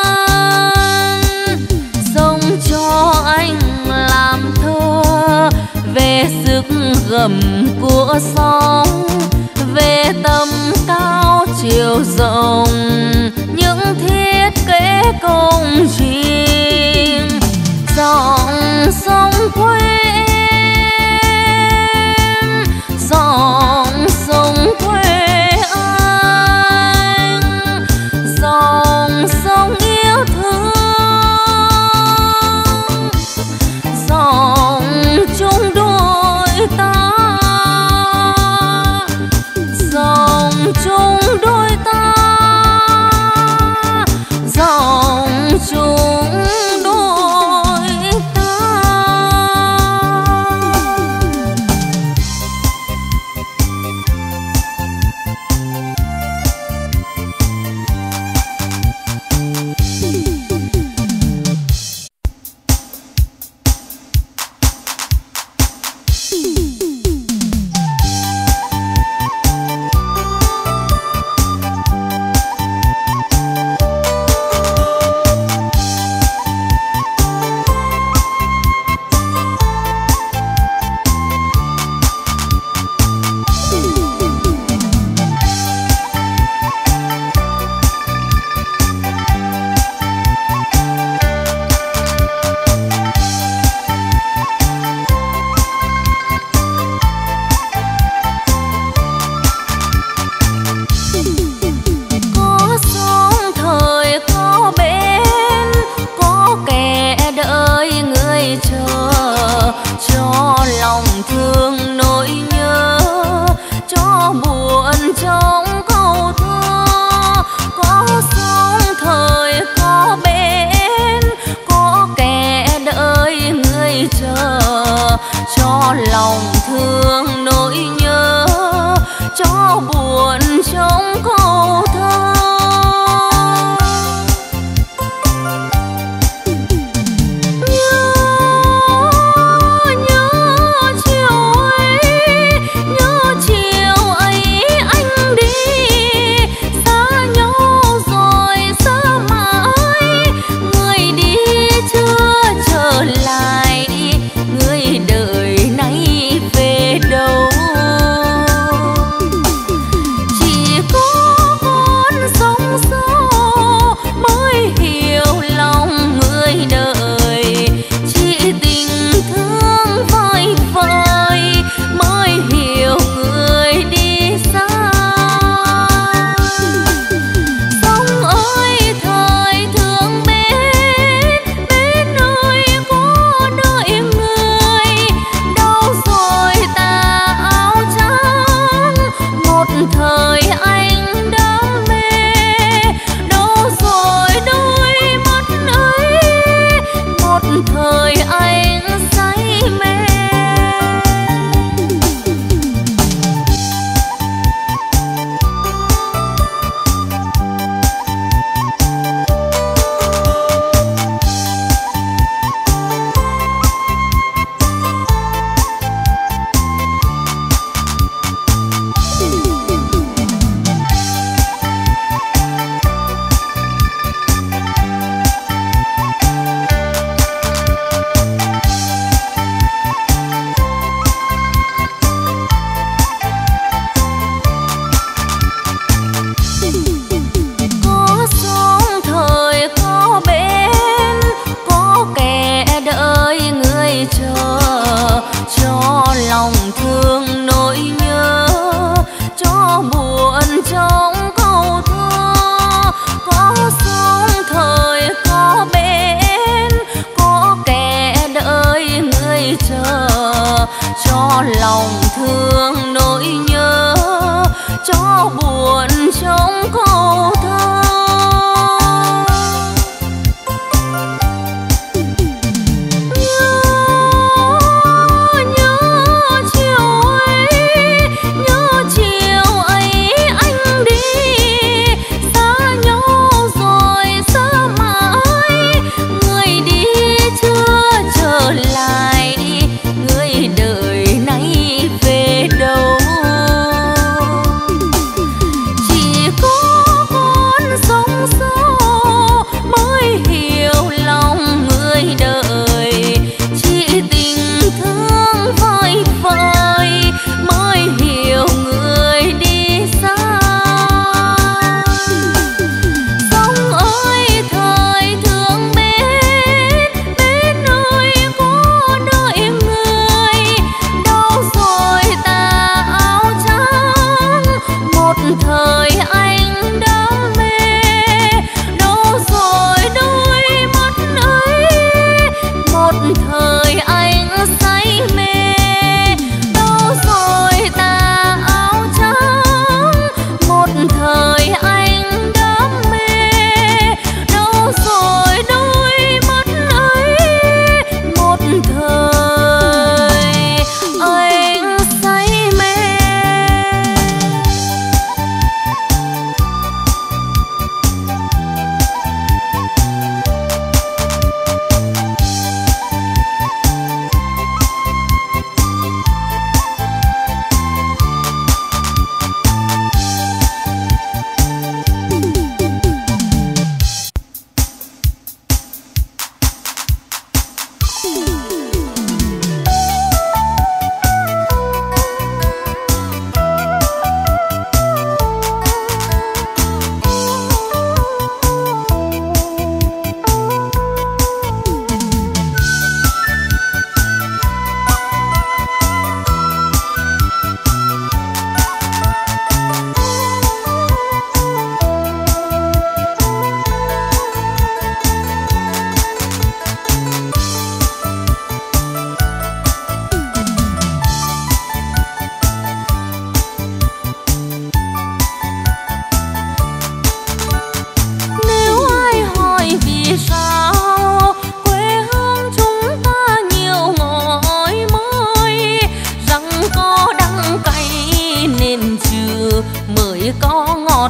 sông cho anh làm thơ về sức gầm của sóng, về tầm cao chiều rộng những thiết kế công trình. Dòng sông quê em, dòng sông quê anh, dòng sông yêu thương, dòng chung đôi ta, dòng chung đôi ta, dòng chung đôi ta.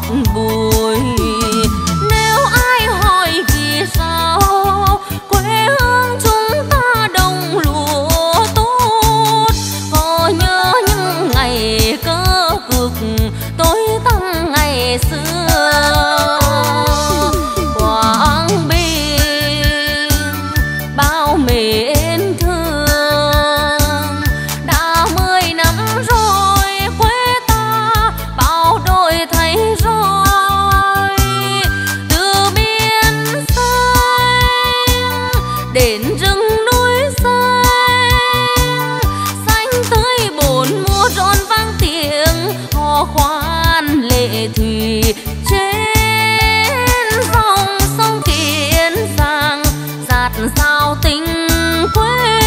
bụi. Nếu ai hỏi vì sao quê hương chúng ta đồng lúa tốt, có nhớ những ngày cơ cực tối tăm ngày xưa. Quảng Bình bao mến thương, đã mười năm rồi quê ta bao đổi thay rồi. Từ biên xanh đến rừng núi xanh, xanh tươi bốn mùa tròn vang tiếng hò khoan lệ thủy trên dòng sông Kiên Giang, dạt dào tình quê.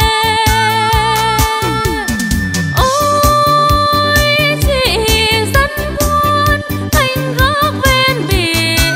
Ôi chị dân quân canh gác ven biển,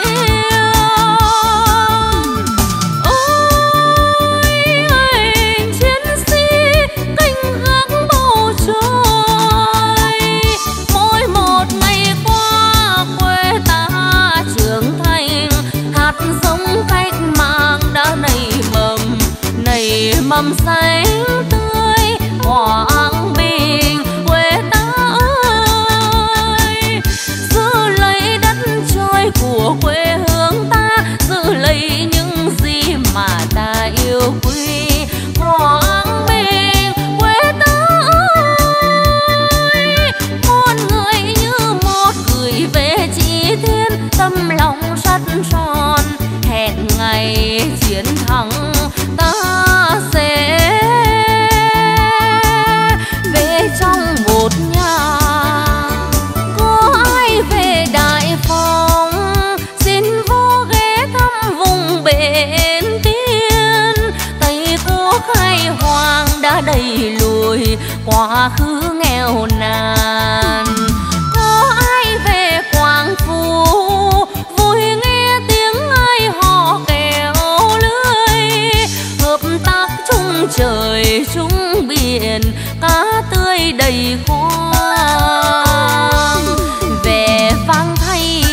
ôi anh chiến sĩ canh gác bầu trời. Mỗi một ngày qua quê ta trưởng thành, hạt giống cách mạng đã nảy mầm, nảy mầm xanh tươi. Quảng Bình quê ta ơi, giữ lấy đất trời của quê hương ta, giữ lấy những gì mà ta yêu quý. Quảng Bình quê ta ơi, con người như một gửi về chỉ thiên, tâm lòng sắt son hẹn ngày chiến thắng ta sẽ về trong một nhà. Có ai về Đại Phong xin vô ghé thăm vùng bến Tiên, Tây Quốc khai hoàng đã đẩy lùi quá khứ nghèo nàn. Có ai về Quảng Phú vui nghe tiếng ai hò kéo lưới, hợp tác chung trời chung biển, cá tươi đầy khoang. Vẻ vang thay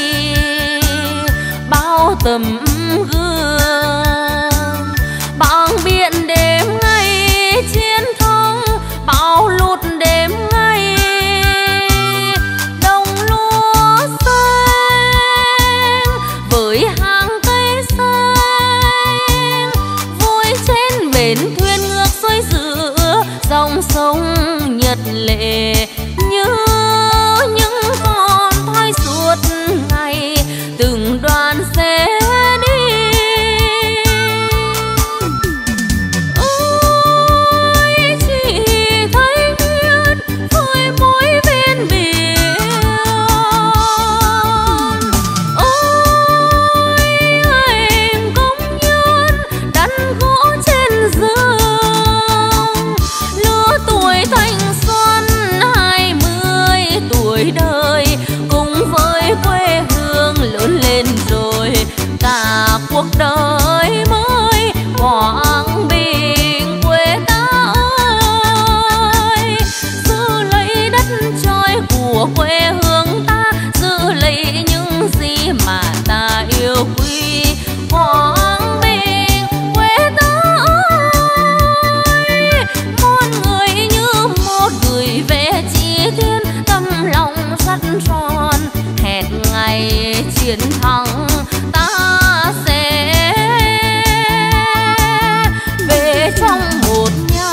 bao tấm gương, bảng biển đêm ngày chiến thắng, bão lụt đêm ngày đồng lúa xanh với hàng cây xanh, vui trên bến thuyền ngược xuôi giữa dòng sông Nhật Lệ. Như những con thoi suốt ngày từng đoàn xe đi. Ôi chị thấy nguyên với mỗi bên biển, ôi anh công nhân đắn gỗ trên giường, lứa tuổi thanh xuân hai mươi tuổi đời, cùng với quê hương lớn lên rồi cả cuộc đời mới. Quảng Bình quê ta ơi, giữ lấy đất trời của quê hương ta, giữ lấy những gì mà ta yêu quý. Quảng Bình quê ta ơi, muôn người như một gửi về chỉ thiên, tâm lòng sắt son hẹn ngày chiến thắng ta sẽ về trong một nhà.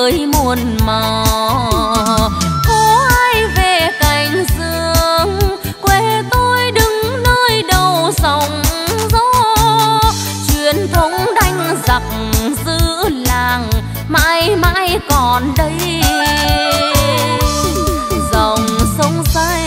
với muôn màu. Có ai về cành dương quê tôi đứng nơi đầu sóng gió, truyền thống đánh giặc giữ làng mãi mãi còn đây. Dòng sông xanh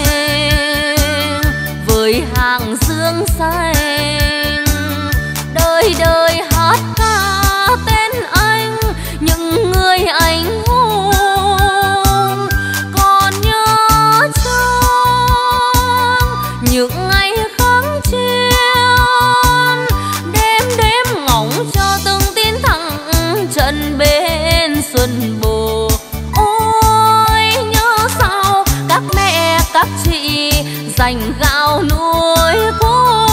với hàng dương xanh, đời đời hát ca tên anh, những người anh hùng còn nhớ trong những ngày kháng chiến, đêm đêm ngóng cho từng tin thắng trận bên xuân bồ. Ôi nhớ sao các mẹ các chị dành gạo nuôi con.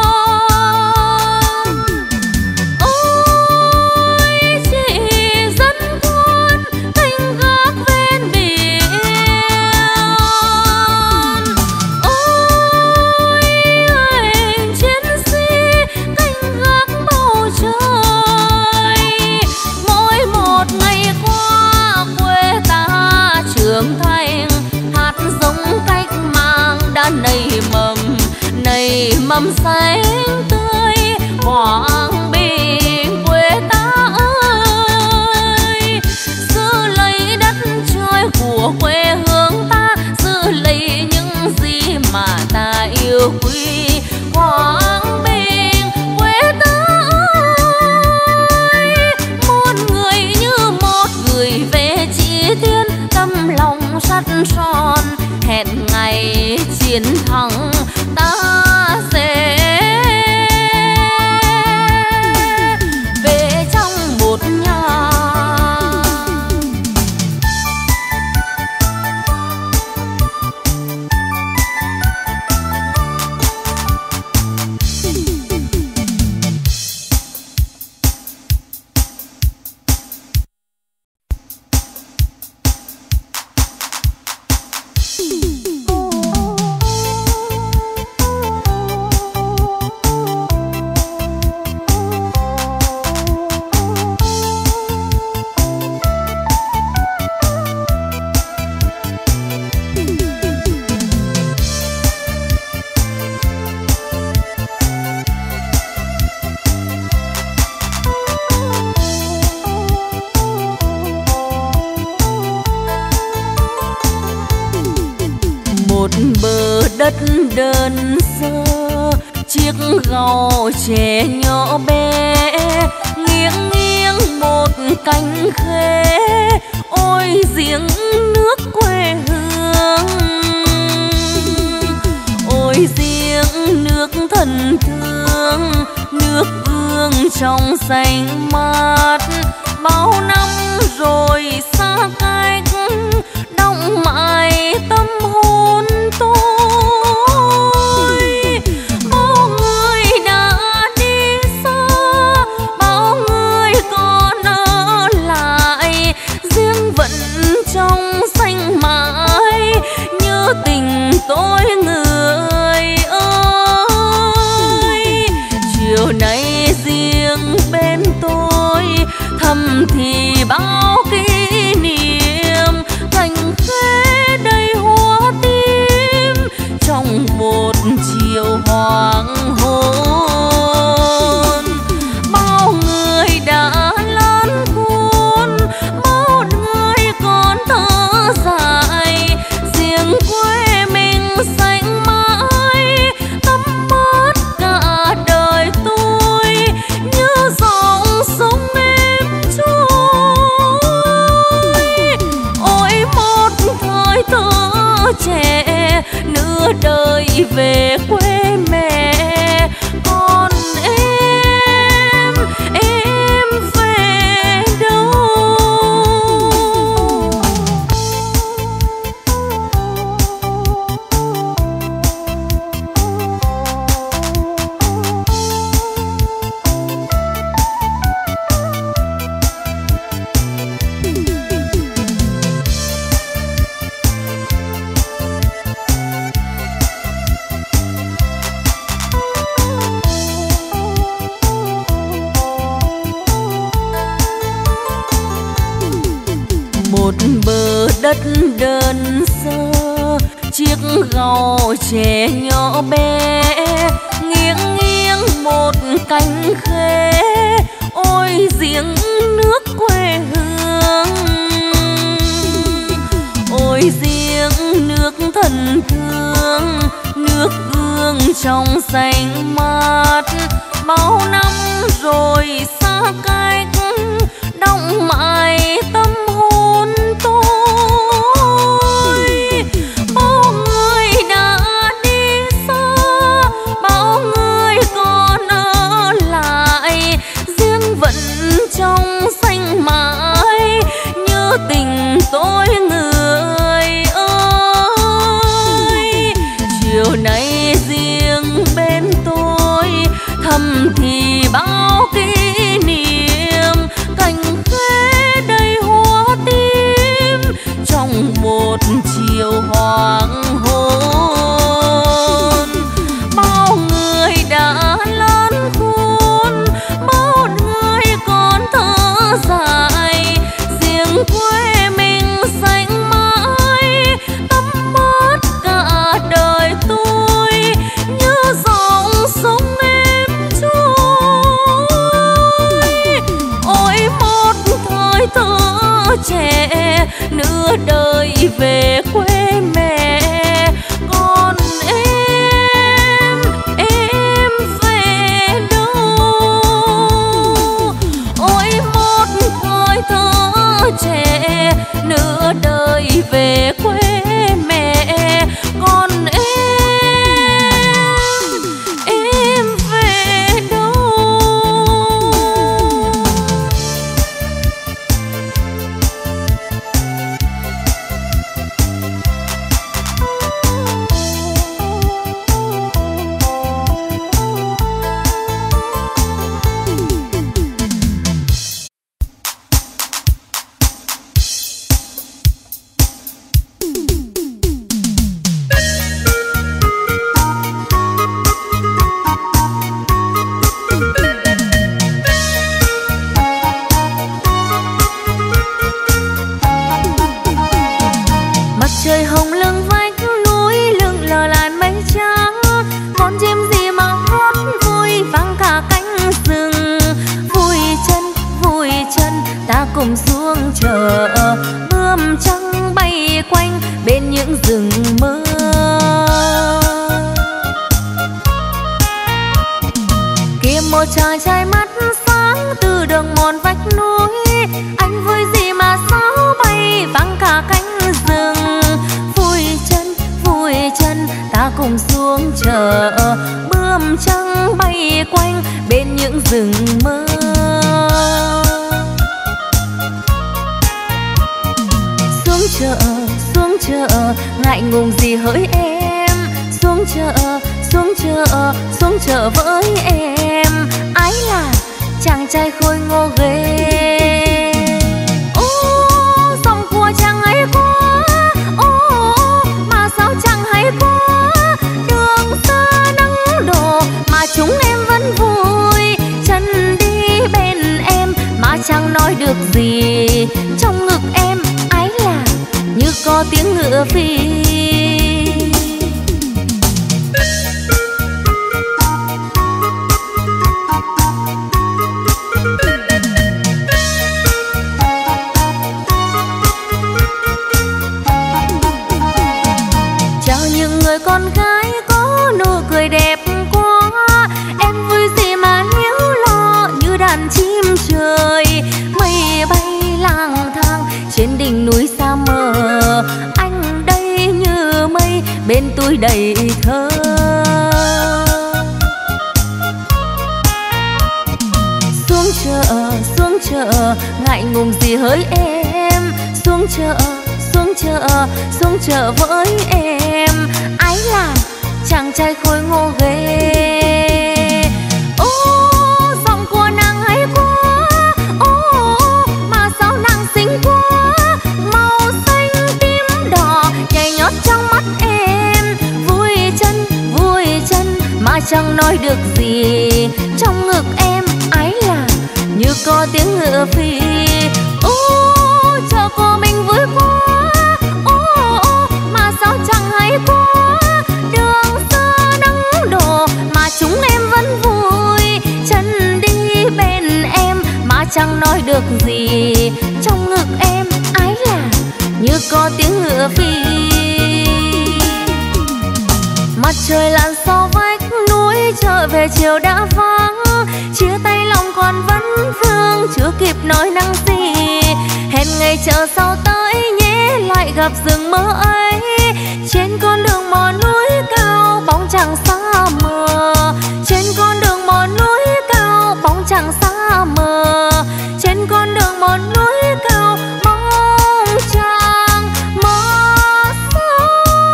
Ôi chị dân con canh gác ven biển, ôi anh chiến sĩ canh gác bầu trời. Mỗi một ngày qua quê ta trưởng thành, hát giống cách mạng đã nảy mầm, nảy mầm xanh tươi Quảng Bình quê ta ơi. Giữ lấy đất trời của quê hương ta, giữ lấy những gì mà ta yêu quý. Quảng Bình quê ta ơi, muôn người như một người về chỉ tiên, tâm lòng sắt son hẹn ngày chiến thắng ta sẽ về trong một nhà. Một bờ đất đơn sơ, chiếc gàu trẻ nhỏ bé, nghiêng nghiêng một cánh khê. Ôi giếng nước quê hương, ôi giếng nước thân thương, nước ương trong xanh mát. Bao năm rồi xa cách, đọng mãi tâm hồn tôi. Bao người đã đi xa, bao người còn ở lại, riêng vẫn trong xanh mãi như tình tôi người ơi. Chiều nay riêng bên tôi thầm thì bao kỷ niệm, thành khê đầy hoa tím trong một chiều hoàng hôn. Bao người đã lớn khôn, bao người còn thở dài, riêng quê mình xanh mãi thắm mát cả đời tôi như dòng sông êm trôi. Ôi một thời thơ trẻ, nửa đời về quê mẹ, còn em em về đâu. đất đơn sơ, chiếc gầu trẻ nhỏ bé nghiêng nghiêng một cánh khê. Ôi giếng nước quê hương, ôi giếng nước thân thương, nước gương trong xanh mát. Bao năm rồi xa cách, đọng mãi tâm hồn tôi. Bao người đã đi xa, bao người còn ở lại, riêng vẫn trong xanh mãi nhớ tình tôi người ơi. Chiều nay riêng bên tôi thầm thì bao kỷ niệm, cành khế đầy hoa tím trong một chiều hoàng hôn. Bao người đã lớn khôn, bao người còn thở dài, riêng quê mình xanh mãi tắm mát cả đời tôi, nhớ dòng sông êm trôi. Ôi một thời thơ trẻ, nửa đời về quê mẹ, còn em, em về đâu? Ôi một thời thơ trẻ, nửa đời về quê mẹ, còn em, em về đâu? Mặt trời hồng lưng vách núi, lưng lờ làn mây trắng, con chim gì mà hót vui vang cả cánh rừng. Vui chân, vui chân, ta cùng xuống chợ, bướm trắng bay quanh bên những rừng mơ. Kia một chàng trai mắt sáng từ đường mòn vách núi, anh vui gì mà sáo bay vang cả cánh rừng. Vui chân, vui chân, ta cùng xuống chợ, bướm trắng bay quanh bên những rừng mơ. Xuống chợ, xuống chợ, ngại ngùng gì hỡi em. Xuống chợ, xuống chợ, xuống chợ với em. Ái là chàng trai khôi ngô ghê. Ô, dòng của chàng ấy quá, ô, mà sao chàng hay quá. Đường xa nắng đổ mà chúng em vẫn vui, chân đi bên em mà chẳng nói được gì. Trong ngực em ái là như có tiếng ngựa phi. Con gái có nụ cười đẹp quá, em vui gì mà liếu lo như đàn chim trời. Mây bay lang thang trên đỉnh núi xa mờ, anh đây như mây bên tôi đầy thơ. Xuống chợ, xuống chợ, ngại ngùng gì hỡi em. Xuống chợ, xuống chợ, xuống chợ với em. Ái là chàng trai khôi ngô ghê. Ô, giọng của nàng hay quá, ô, mà sao nàng xinh quá. Màu xanh tím đỏ nhảy nhót trong mắt em. Vui chân, vui chân, mà chẳng nói được gì. Trong ngực em ái là như có tiếng ngựa phi. Ô, cho cô mình vui quá, như có tiếng ngựa phi. Mặt trời lặn sau vách núi, trở về chiều đã vắng, chia tay lòng còn vấn vương, chưa kịp nói năng gì. Hẹn ngày chờ sau tới nhé, lại gặp rừng mơ ấy. Trên con đường mòn núi cao, bóng chẳng xa mờ. Trên con đường mòn núi cao, bóng chẳng xa mờ. Trên con đường mòn núi cao, bóng chẳng mơ xa.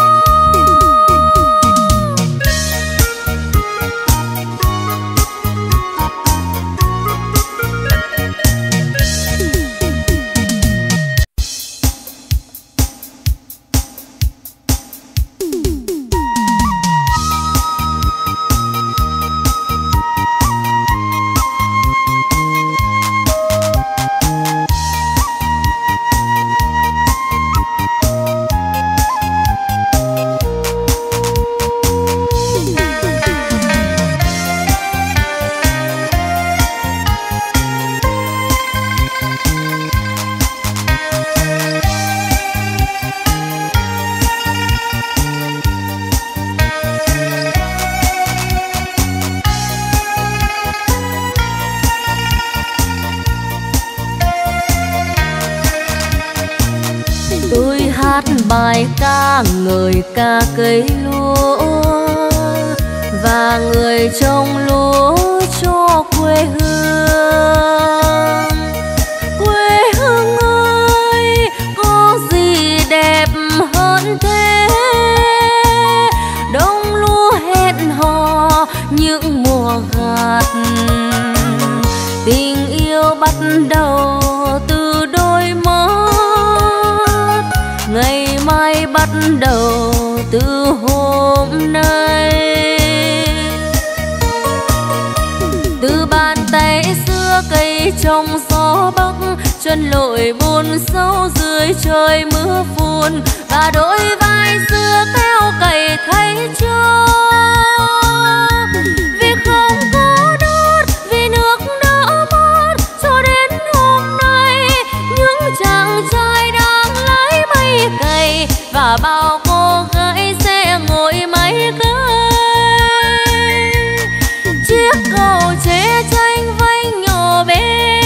Bài ca người ca cây lúa và người trồng lúa cho quê hương. Quê hương ơi, có gì đẹp hơn thế? Đông lúa hẹn hò những mùa gặt, tình yêu bắt đầu từ đôi mắt. Ngày mai bắt đầu từ hôm nay. Từ bàn tay xưa cây trong gió bắc, chân lội buồn sâu dưới trời mưa phùn. Và đôi vai xưa kéo cày thay cho. Vì không có đất, vì nước đỡ mất, cho đến hôm nay những chàng trai đang lái máy cày và bao cô gái sẽ ngồi máy cày. Chiếc cầu chế tranh vanh nhỏ bé,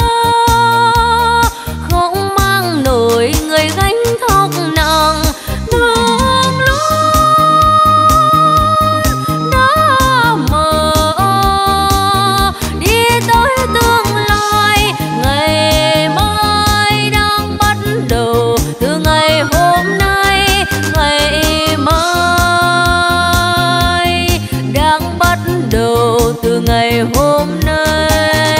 không mang nổi người gánh thóc nặng. Đường luôn đã mở đi tới tương lai. Ngày mai đang bắt đầu từ ngày hôm nay. Ngày mai đang bắt đầu từ ngày hôm nay.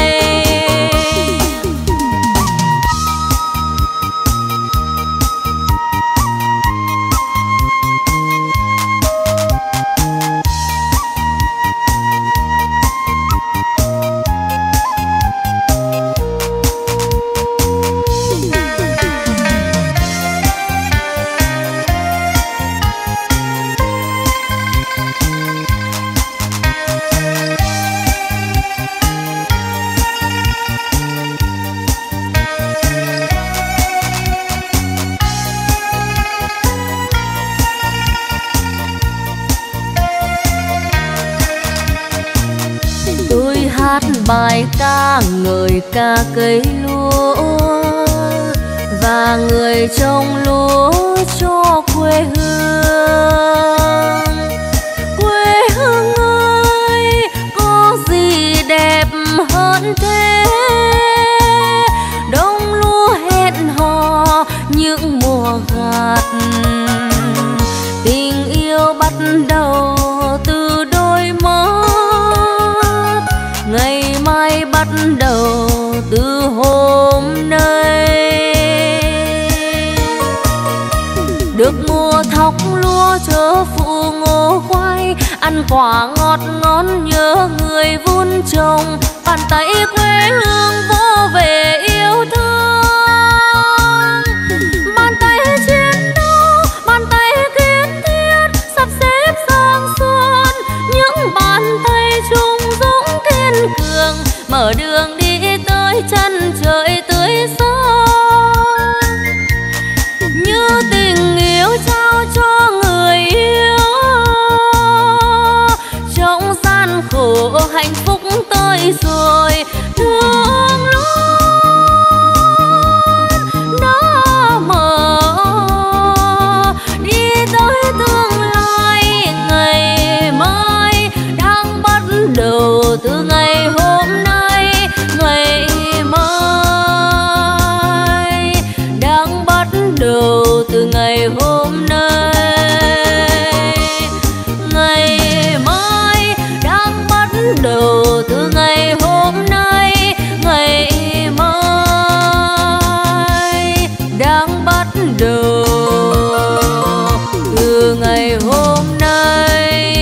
Bài ca người ca cây lúa và người trồng lúa cho quê hương. Quê hương ơi, có gì đẹp hơn thế? Đông lúa hẹn hò những mùa gặt, tình yêu bắt đầu từ đôi mắt. Ngày mai bắt đầu từ hôm nay. Được mùa thóc lúa chớ phụ ngô khoai, ăn quả ngọt ngon nhớ người vun trồng. Bàn tay quê hương vỗ về yêu thương. Bàn tay chiến đấu, bàn tay kiên thiết, sắp xếp sang xuân. Những bàn tay chung dũng kiên cường, mở đường đi tới chân trời tươi sáng. ngày hôm nay. Ngày mai đang bắt đầu từ ngày hôm nay, ngày mai đang bắt đầu từ ngày hôm nay.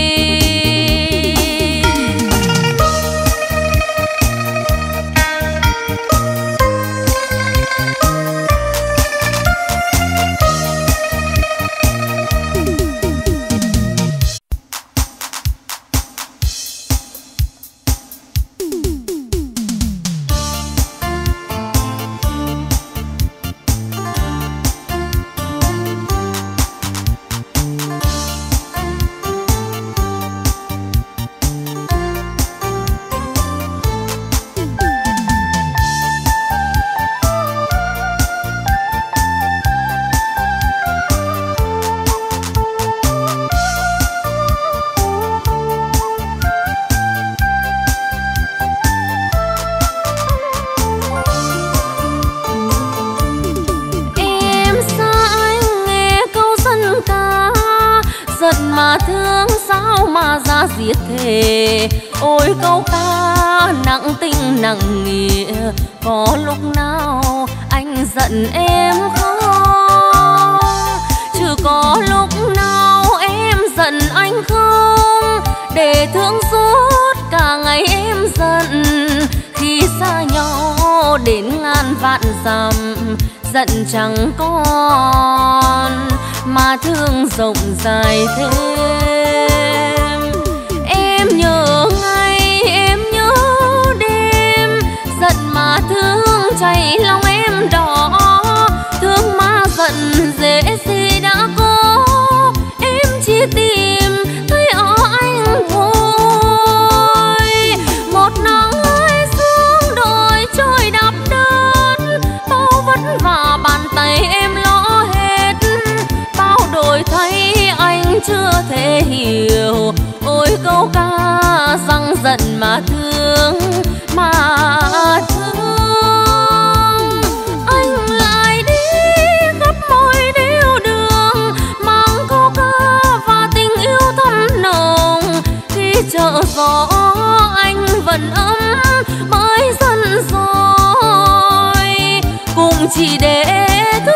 Giết thề ôi câu ca nặng tình nặng nghĩa, có lúc nào anh giận em không, chứ có lúc nào em giận anh không. Để thương suốt cả ngày em giận, khi xa nhau đến ngàn vạn dặm, giận chẳng còn mà thương rộng dài thêm. Em nhớ ngày, em nhớ đêm, giận mà thương chảy lòng em đỏ, thương mà giận dễ gì đã có. Em chỉ tìm thấy ở anh thôi, một nắng ơi xuống đồi trôi đạp đất, bao vất vả bàn tay em lo hết, bao đổi thay anh chưa thể hiểu. Ôi câu ca rằng giận mà thương, mà thương. Anh lại đi khắp mọi nẻo đường, mang câu ca và tình yêu thắm nồng. Khi chợ gió anh vẫn ấm mới dần rồi, cùng chỉ để thương.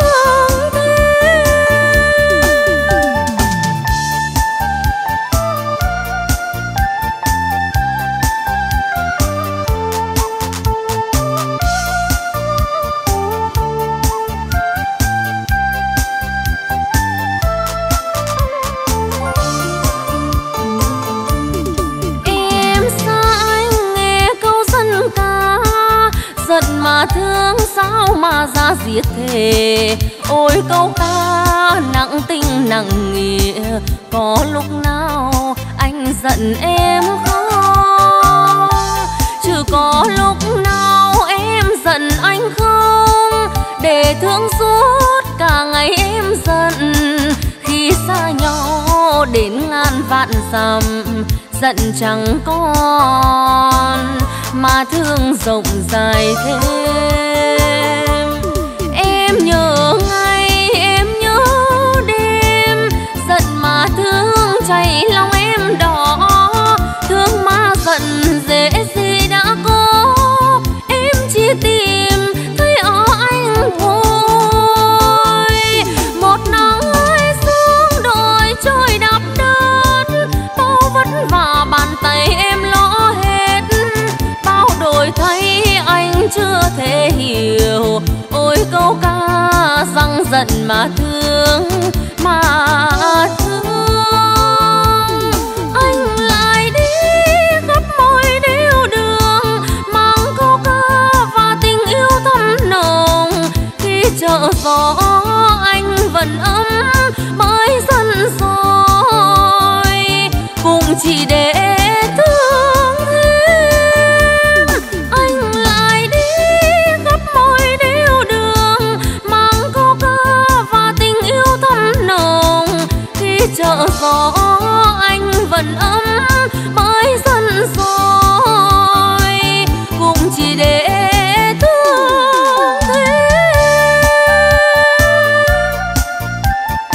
Thương sao mà ra giết thề ôi câu ca nặng tình nặng nghĩa, có lúc nào anh giận em không, chứ có lúc nào em giận anh không. Để thương suốt cả ngày em giận, khi xa nhau đến ngàn vạn dặm, giận chẳng còn mà thương rộng dài thêm. Em nhớ ngày, em nhớ đêm, giận mà thương chảy lòng em đỏ, thương mà giận dễ gì đã có. Em chỉ tìm thấy ở anh thôi, một nắng ơi xuống đồi trôi đạp đất, bao vất vả bàn tay em lo hết, bao đổi thay anh chưa thể hiểu. Ôi câu ca rằng giận mà thương, mà thương. Anh lại đi khắp mọi nẻo đường, mang câu ca và tình yêu thắm nồng. Khi chợ gió anh vẫn ấm mới dần rồi, cùng chỉ để thương thêm. Anh lại đi khắp mọi nẻo đường, mang câu ca và tình yêu thắm nồng. Khi chợ gió anh vẫn ấm mới dần rồi, cùng chỉ để thương thêm.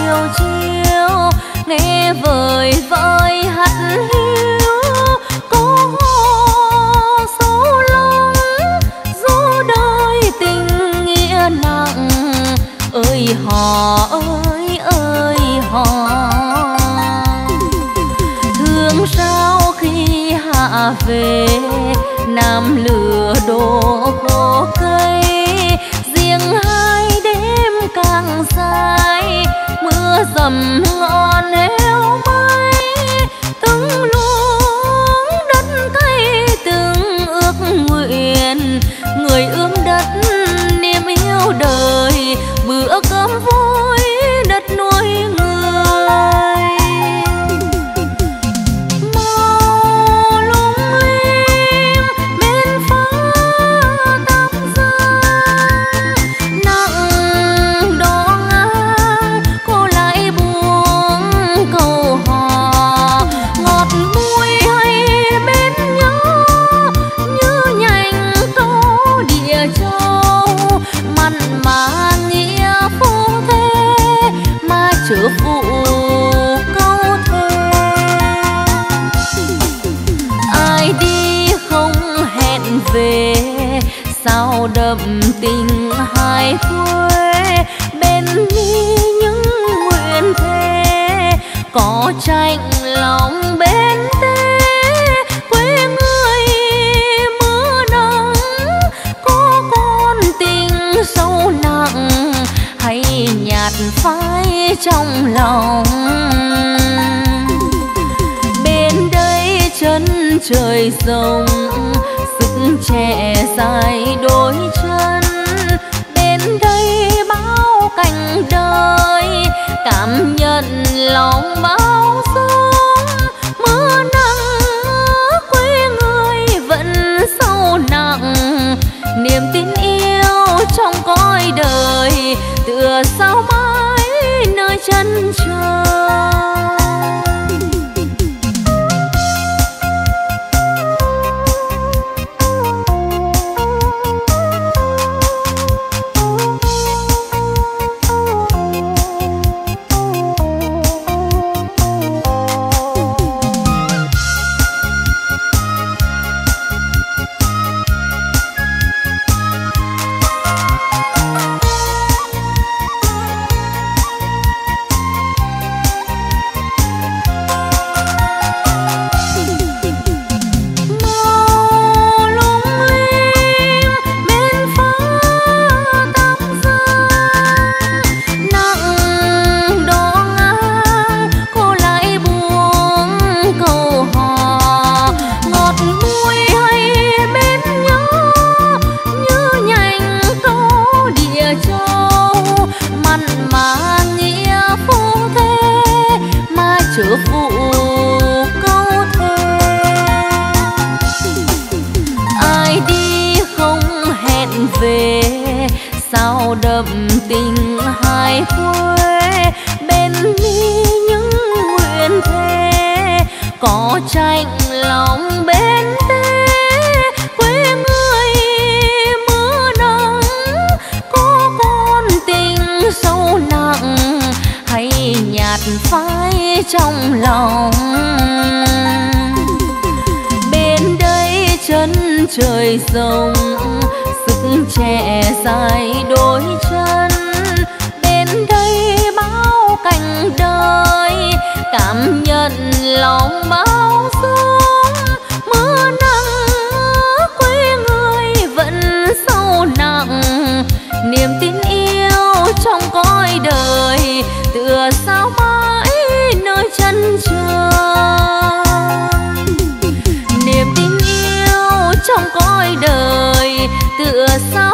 chiều chiều nghe vời vợi hắt hiu có số lông dù đời tình nghĩa nặng ơi họ ơi ơi họ thương sao khi hạ về nam lửa đổ khô cây riêng hai đêm càng dài mưa dầm ngọn heo mây từng luống đất cay từng ước nguyện người ươm đất niềm yêu đời bữa cơm vui đất nuôi người màu lung linh bên phá tam giang nặng đò ngang cô lại buông câu hò ngọt bùi hay bên nhau như nhành câu địa châu mặn mà nghĩa phu thế mà chớ phụ câu thề ai đi không hẹn về sao đậm tình hai quê bên đi những nguyện thề có tranh lòng bên tê quê người mưa nắng có con tình sâu nặng hay nhạt phai trong lòng bên đây chân trời rộng sức trẻ dài đôi chân bên đây bao cảnh đời cảm nhận lòng bao dung mưa nắng quê người vẫn sâu nặng niềm tin yêu trong cõi đời tựa sao mãi nơi chân trời chớ phụ câu thề ai đi không hẹn về sao đậm tình hai quê bên đi những nguyện thề có tranh lòng bên tê quê người mưa nắng có con tình sâu nặng hay nhạt phai trong lòng bên đây chân trời rộng sức trẻ dài đôi chân bên đây bao cảnh đời cảm nhận lòng bao dung mưa nắng quê người vẫn sâu nặng niềm tin yêu trong cõi đời tựa sao mãi nơi chân trời niềm tin yêu trong cõi đời tựa sao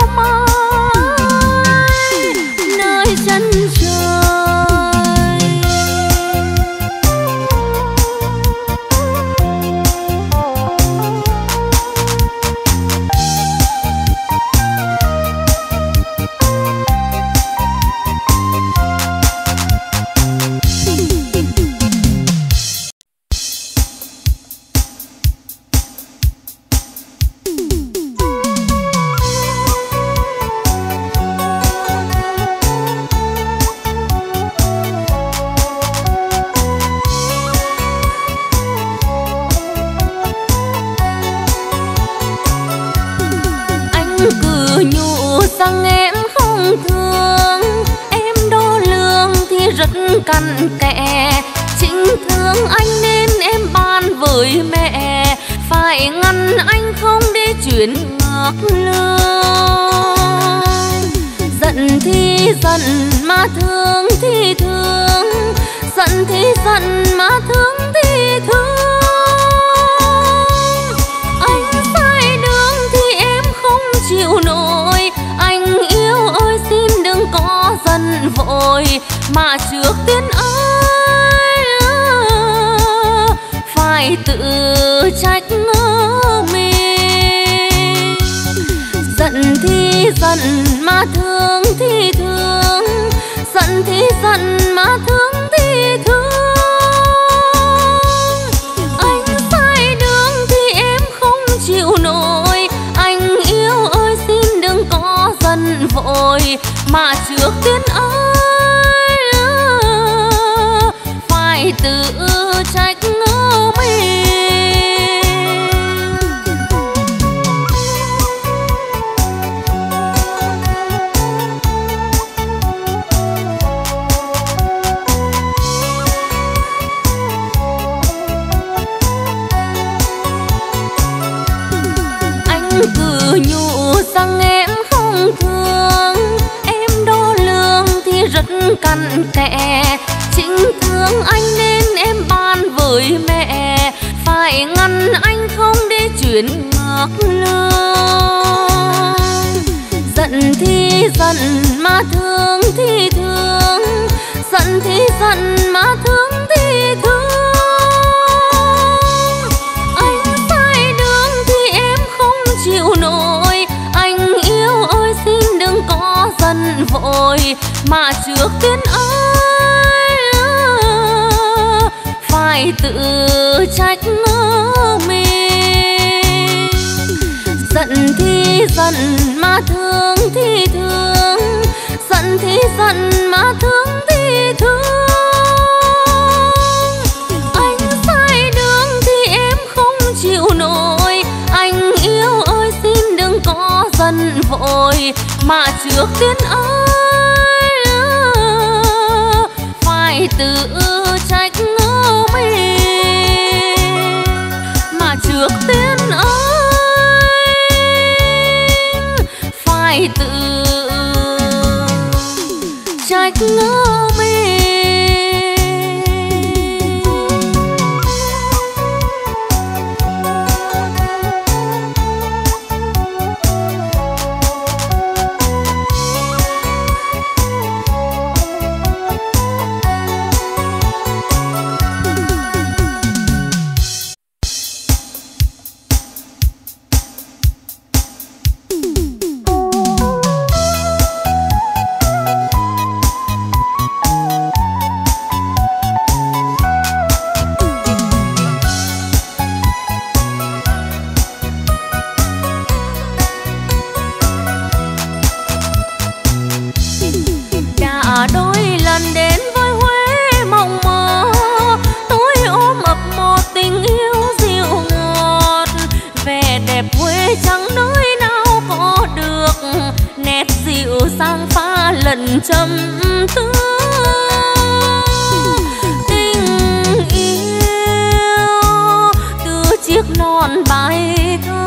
mãi nơi chân trời. rằng em không thương, em đo lường thì rất cặn kẽ. Chính thương anh nên em ban với mẹ, phải ngăn anh không để chuyển ngược lương. Giận thì giận mà thương thì thương, giận thì giận mà thương thì thương. Anh sai đường thì em không chịu nổi, anh yêu ơi xin đừng có giận vội, mà trước tiên ơi phải tự trách mình. Giận thì giận mà thương thì thương, giận thì giận mà thương thì thương. Anh sai đường thì em không chịu nổi, anh yêu ơi xin đừng có giận vội, mà trước tiên ơi phải tự trách mình. Cứ nhủ rằng em không thương, em đo lường thì rất cặn kẽ. Chính thương anh nên em ban với mẹ, phải ngăn anh không để chuyển ngược lương. Giận thì giận mà thương thì thương, giận thì giận mà thương thì thương. Chịu nổi, anh yêu ơi xin đừng có giận vội, mà trước tiên ơi phải tự trách mình. Giận thì giận mà thương thì thương, giận thì giận mà thương thì thương. Anh sai đường thì em không chịu nổi, anh yêu ơi xin đừng có giận vội, mà trước tiên ơi phải tự trách mình. Mà trước tiên ơi phải tự trách mình. Châm tương tình yêu từ chiếc non bài thơ,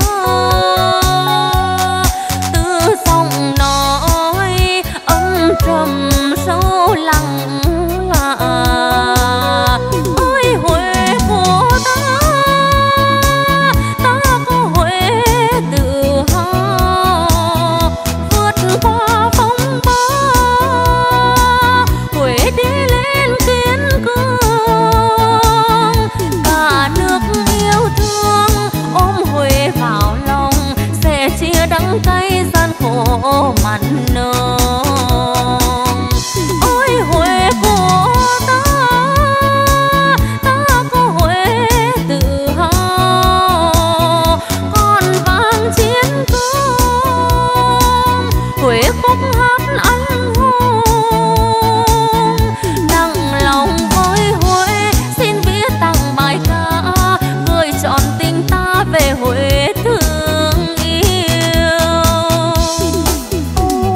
từ giọng nói âm trầm sâu lặng. Ôi Huế của ta, ta có Huế tự hào vượt qua phong ba. Đắng cay gian khổ mặn nồng. Ôi Huế của ta, ta có Huế tự hào còn vang chiến công. Huế khúc hát anh hùng, nặng lòng với Huế xin viết tặng bài ca gửi trọn tình ta về Huế thương.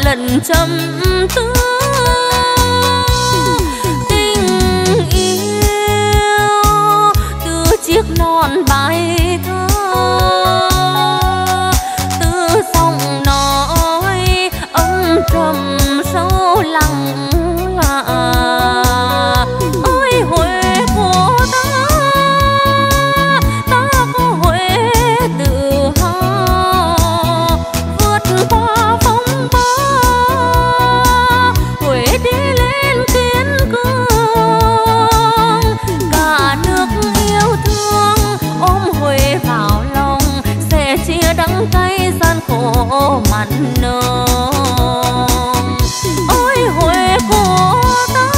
lần chấm tư. Tình yêu từ chiếc non bài thơ, từ giọng nói âm trầm sâu lặng lạ. Ôi Huế của ta, ta có Huế tự hào vượt qua phong ba. Huế đi lên kiên cường, cả nước yêu thương ôm Huế vào lòng, sẽ chia đắng cay gian khổ mặn nồng. Ôi Huế của ta,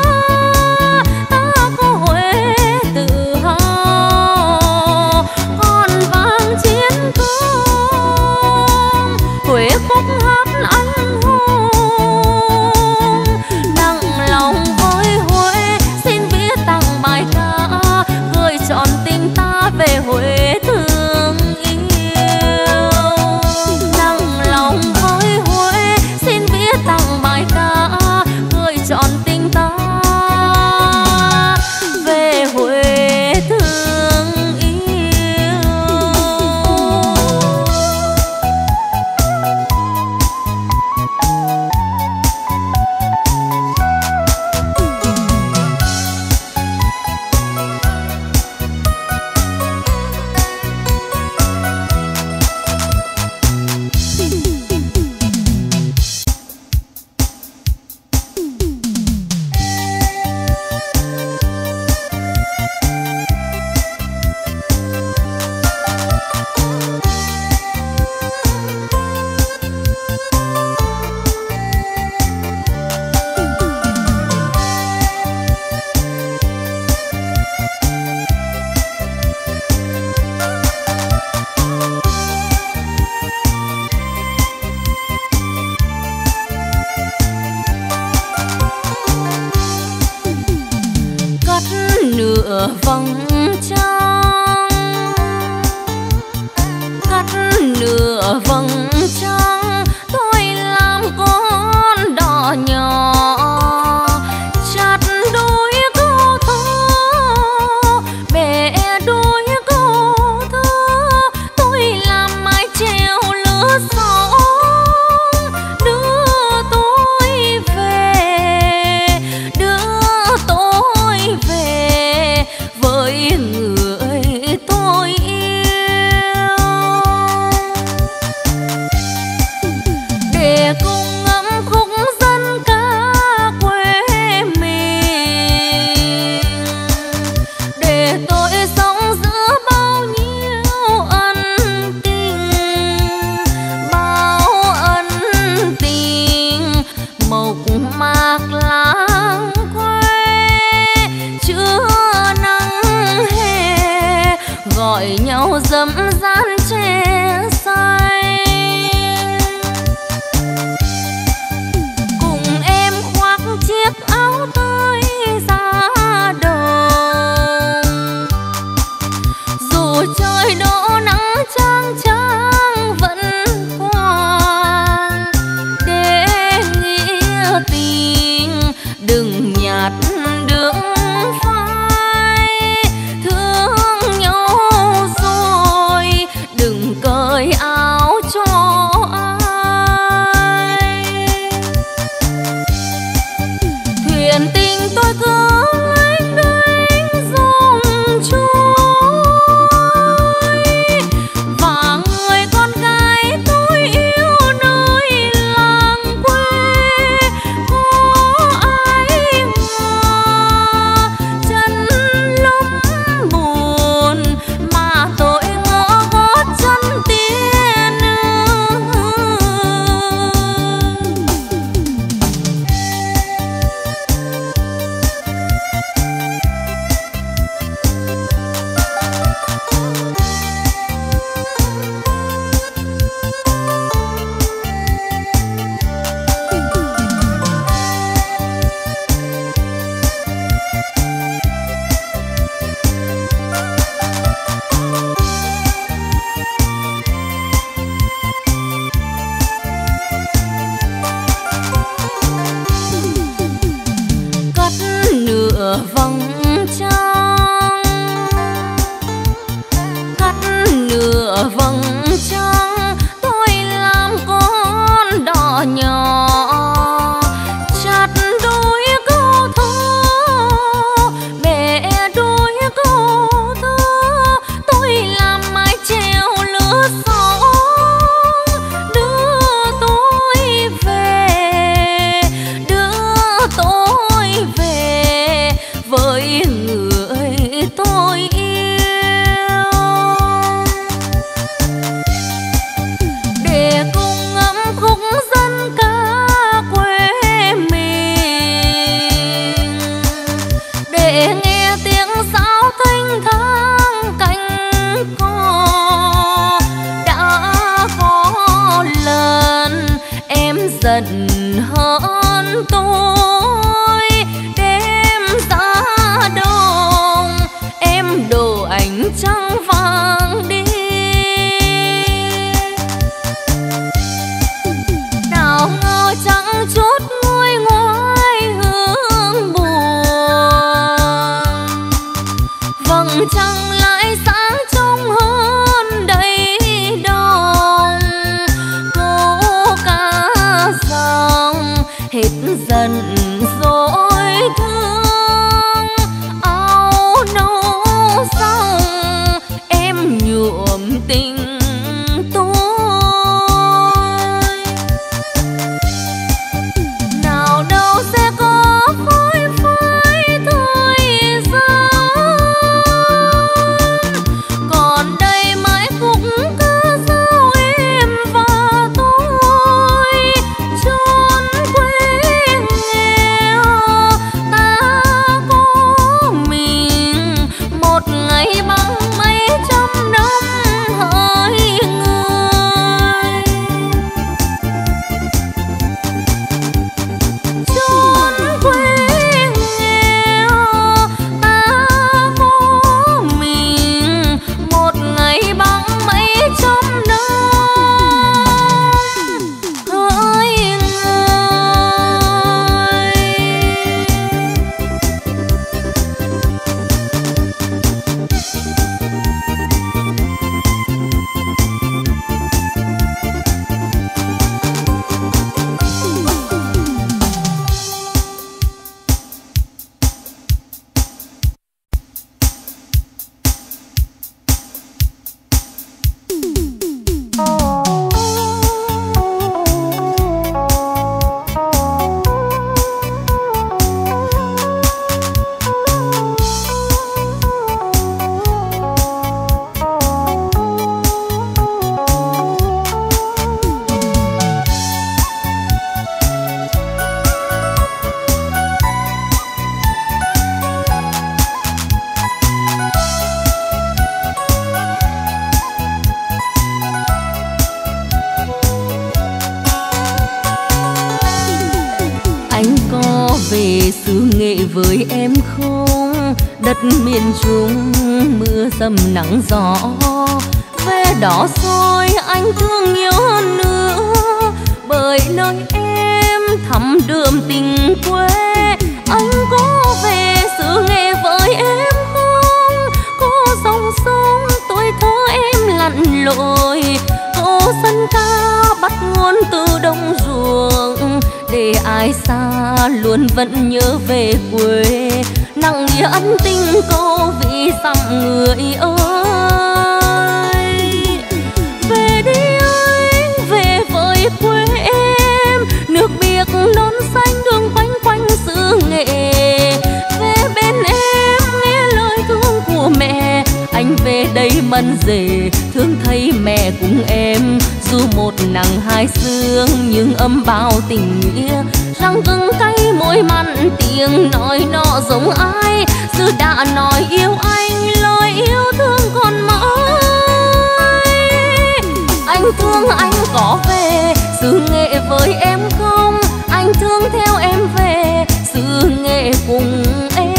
ta có Huế tự hào còn vang chiến công. Huế khúc hát anh hùng, nặng lòng với Huế xin viết tặng bài ca, gửi trọn tình ta về Huế thương yêu. Nặng lòng với Huế với em không, đất miền Trung mưa dầm nắng gió. Về đó rồi anh thương nhiều hơn nữa, bởi nơi em thắm đượm tình quê. Anh có về xứ Nghệ với em không? Có dòng sông tuổi thơ em lặn lội, có sân ca bắt nguồn từ đồng ruộng. Để ai xa luôn vẫn nhớ về quê, nặng nghĩa ân tình cô vì dặm người ơi. Về đi anh, về với quê em, nước biếc non xanh đường quanh quanh xứ Nghệ. Về bên em nghe lời thương của mẹ, anh về đây mân rể thương thấy mẹ cùng em. Dù một nắng hai sương nhưng ấm bao tình nghĩa, răng cứng cay môi mặn tiếng nói nọ giống ai. Dù đã nói yêu anh lời yêu thương còn mãi. Anh thương anh có về xứ Nghệ với em không? Anh thương theo em về xứ Nghệ cùng em.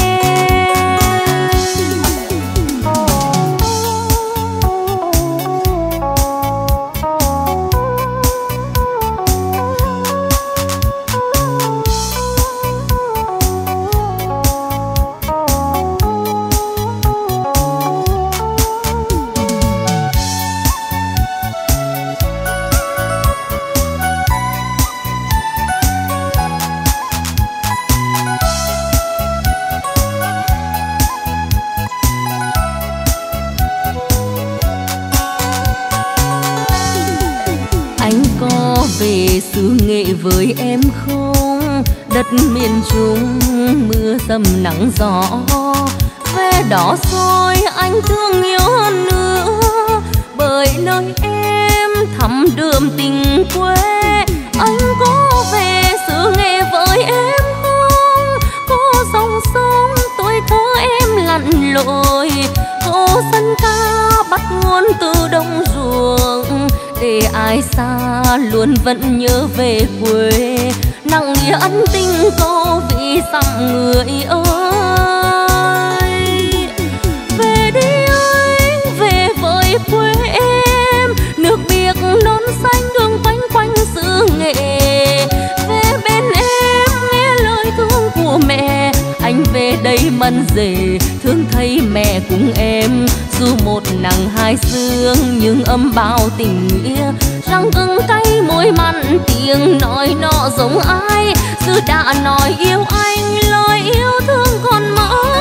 Về xứ Nghệ với em không? Đất miền Trung mưa dầm nắng gió. Về đó rồi anh thương nhiều hơn nữa, bởi nơi em thắm đượm tình quê. Anh có về xứ Nghệ với em không? Có dòng sông tuổi thơ em lặn lội, có sân ca bắt nguồn từ đồng ruộng. Để ai xa luôn vẫn nhớ về quê, nặng nghĩa ân tình cô vì dặm người ơi. Về đi anh, về với quê em, nước biếc non xanh đường quanh quanh xứ Nghệ. Về bên em nghe lời thương của mẹ, anh về đây mân rể thương thấy mẹ cùng em. Dù một nắng hai sương nhưng ấm bao tình nghĩa, răng cứng cay môi mặn tiếng nói nọ giống ai. Dù đã nói yêu anh lời yêu thương còn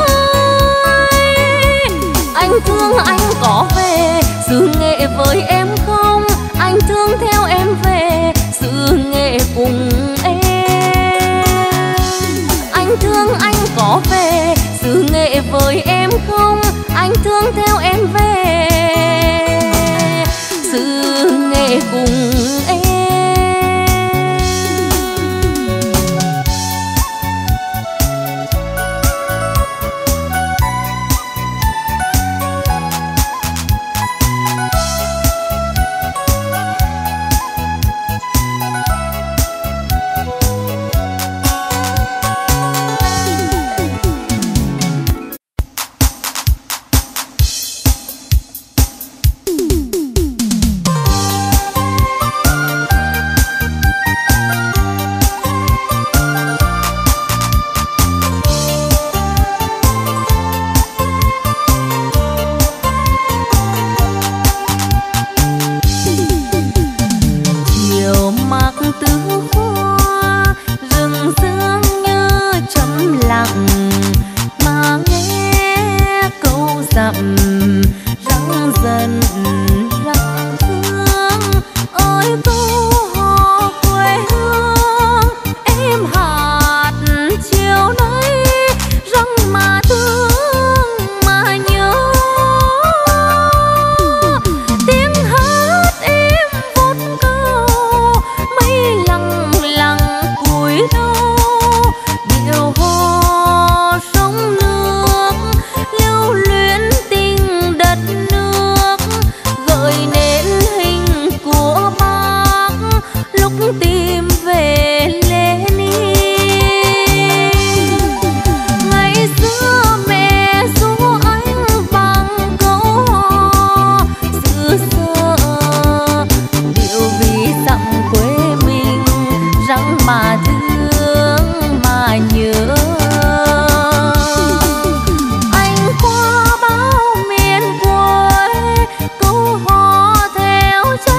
mãi. Anh thương anh có về xứ Nghệ với em không? Anh thương theo em về xứ Nghệ cùng em. Anh thương anh có về xứ Nghệ với em không? Anh thương theo em về xứ Nghệ cùng em.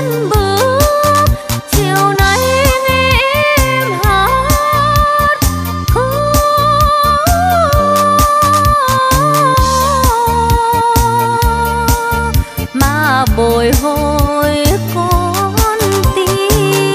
bước. Chiều nay nghe em hát mà bồi hồi con tim.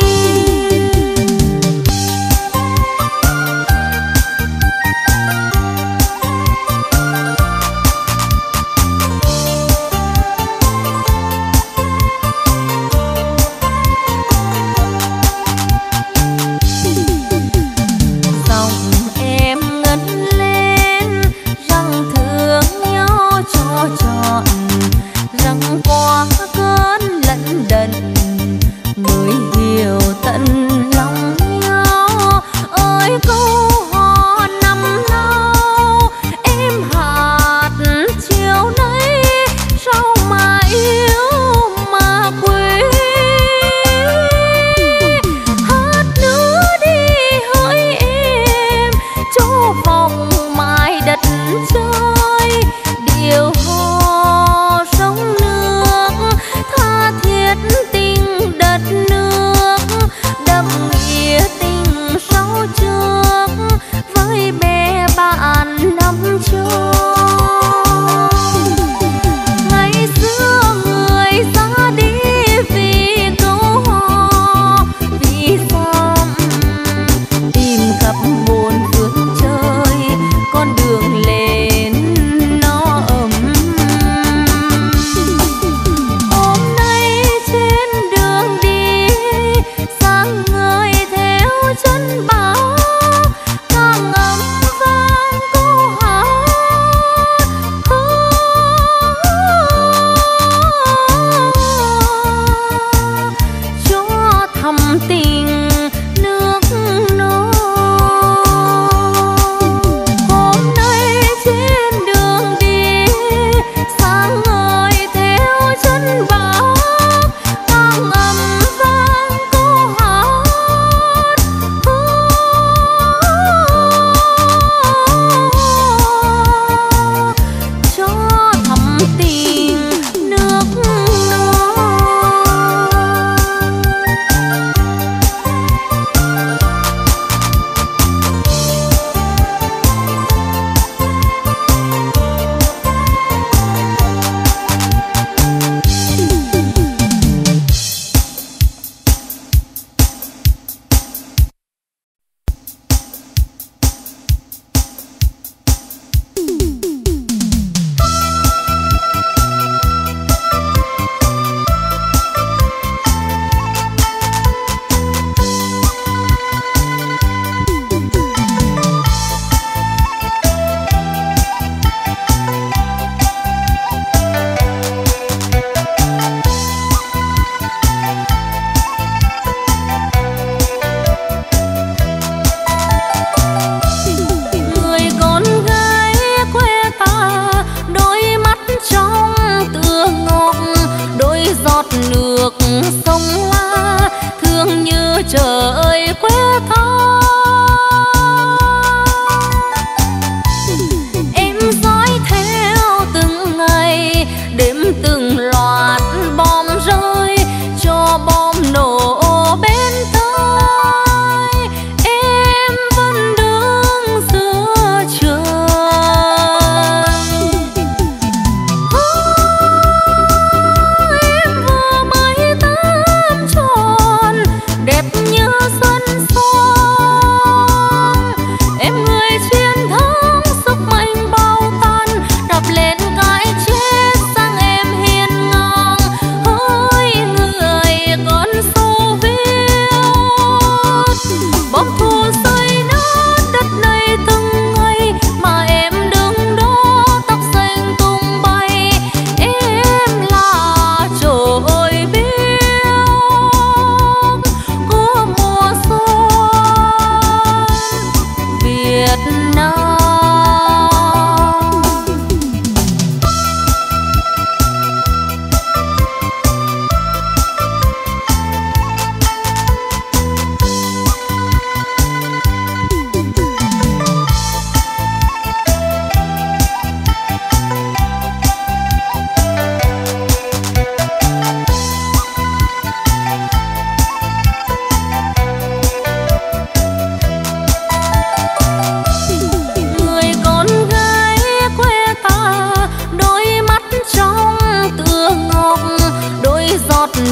Giọng em ngân lên rằng thương nhau cho trọn, rằng qua cơn lẫn đận mới hiểu tận lòng nhau. Ơi câu hò năm nào em hát chiều nay, sao mà yêu mà quên. Hát nữa đi hỡi em cho vòng mãi đất trời, điều hò sông nước tha thiết tình đất nước, đậm nghĩa tình sau trước với bé bạn năm châu. Ngày xưa người ra đi vì câu hò, vì dặm tìm khắp bốn phương trời, con đường lên nó ấm. Hôm nay trên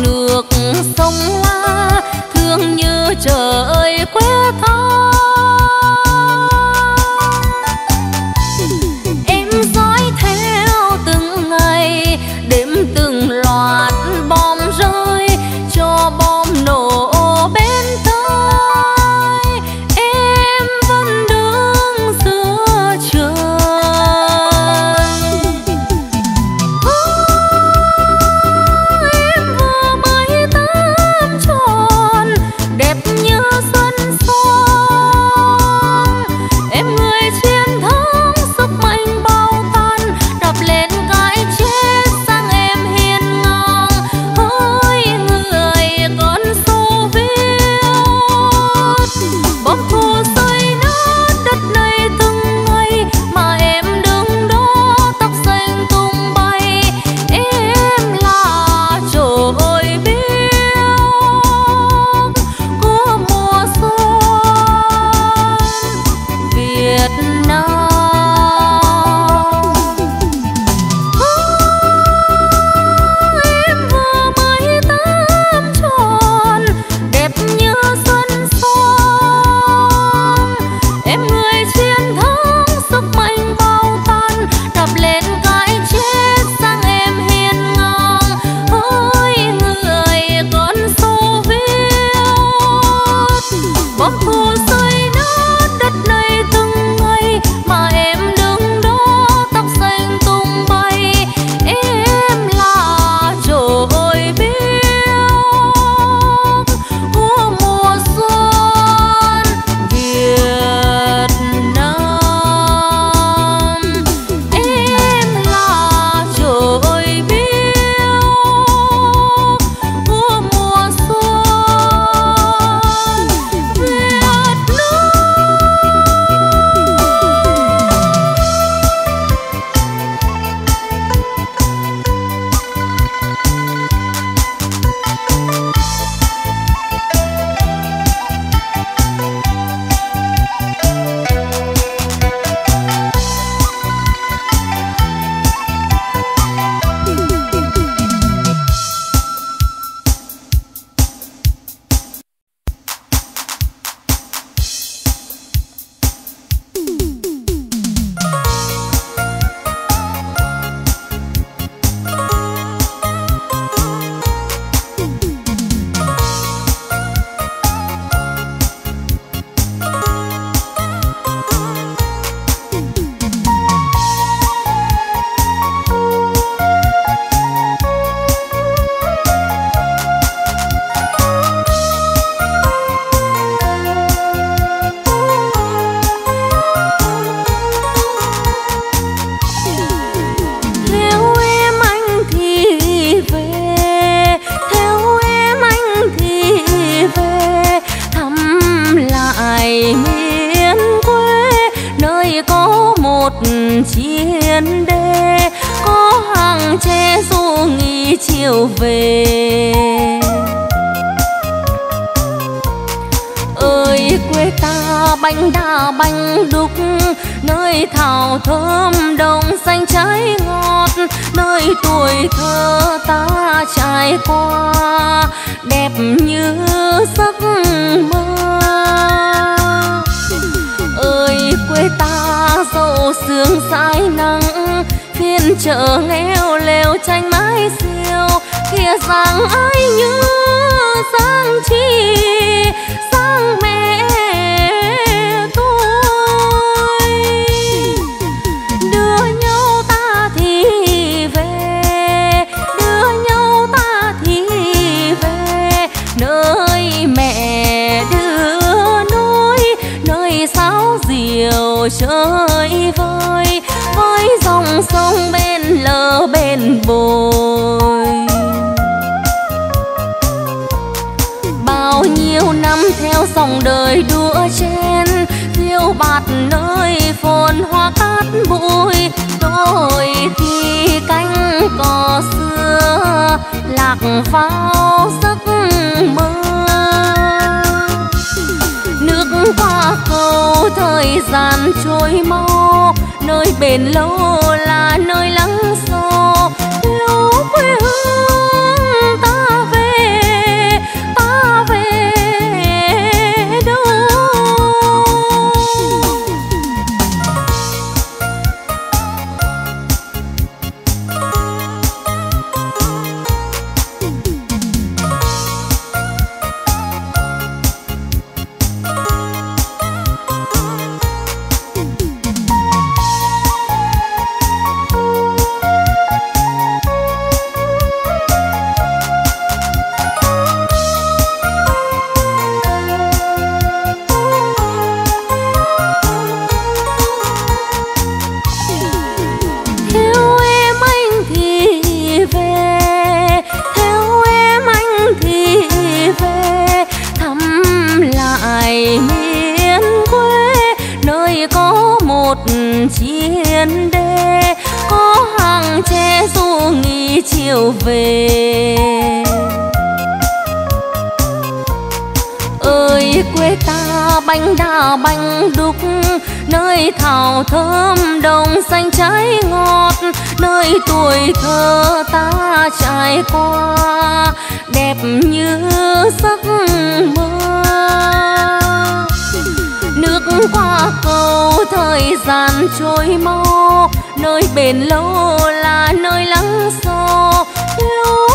nước sông La, thương như trời quê tha. Em dõi theo từng ngày, đêm từng loạt bom rơi, cho bom nổ bên tai. Em vẫn đứng giữa trời. Em vừa mới tám tròn, đẹp như xuân son. Em người chiến thắng, sức mạnh bao tan, đập lên cái chết sang em hiên ngang. Hỡi người con Xô Viết, bom thù xây nát đất này từng ngày, mà em đứng đó tóc xanh tung bay. Em là trồi biếc của mùa xuân Việt Nam. Em vừa mới tám tròn, đẹp như xuân son. Em người chiến thắng, sức mạnh bao tan, đập lên cái chết sang em hiên ngang. Hỡi người con Xô Viết, bom thù xây nát đất này từng ngày, mà em đứng đó tóc xanh tung bay. Em là trồi biếc của mùa xuân Việt Nam. Em là trồi biếc của mùa xuân Việt Nam. Theo em anh thì về, theo em anh thì về, thăm lại miền quê, nơi có một chiến đê, có hàng tre du nghỉ chiều về. Ơi quê ta bánh đa bánh đúc, nơi thảo thơm đồng xanh trái ngọt, nơi tuổi thơ ta trải qua đẹp như giấc mơ. Ơi quê ta dậu sương sái nắng, phiên chợ nghèo lều tranh mái xiêu, kia rằng ai như sang chi sang mẹ tôi. Đưa nhau ta thì về, đưa nhau ta thì về, nơi mẹ đưa nối, nơi sáo diều chơi vơi, với dòng sông bên lờ bên bồi. Bao nhiêu năm theo dòng đời đua chen, phiêu bạt nơi phồn hoa cát bụi, đôi khi cánh cò xưa lạc vào giấc mơ. Nước qua cầu thời gian trôi mau, nơi bền lâu là nơi lắng sâu. Yêu quê hương ta về chiến đê, có hàng tre du nghỉ chiều về. Ơi quê ta bánh đa bánh đúc, nơi thảo thơm đồng xanh trái ngọt, nơi tuổi thơ ta trải qua đẹp như giấc mơ. Nước qua cầu thời gian trôi mau, nơi bền lâu là nơi lắng sâu.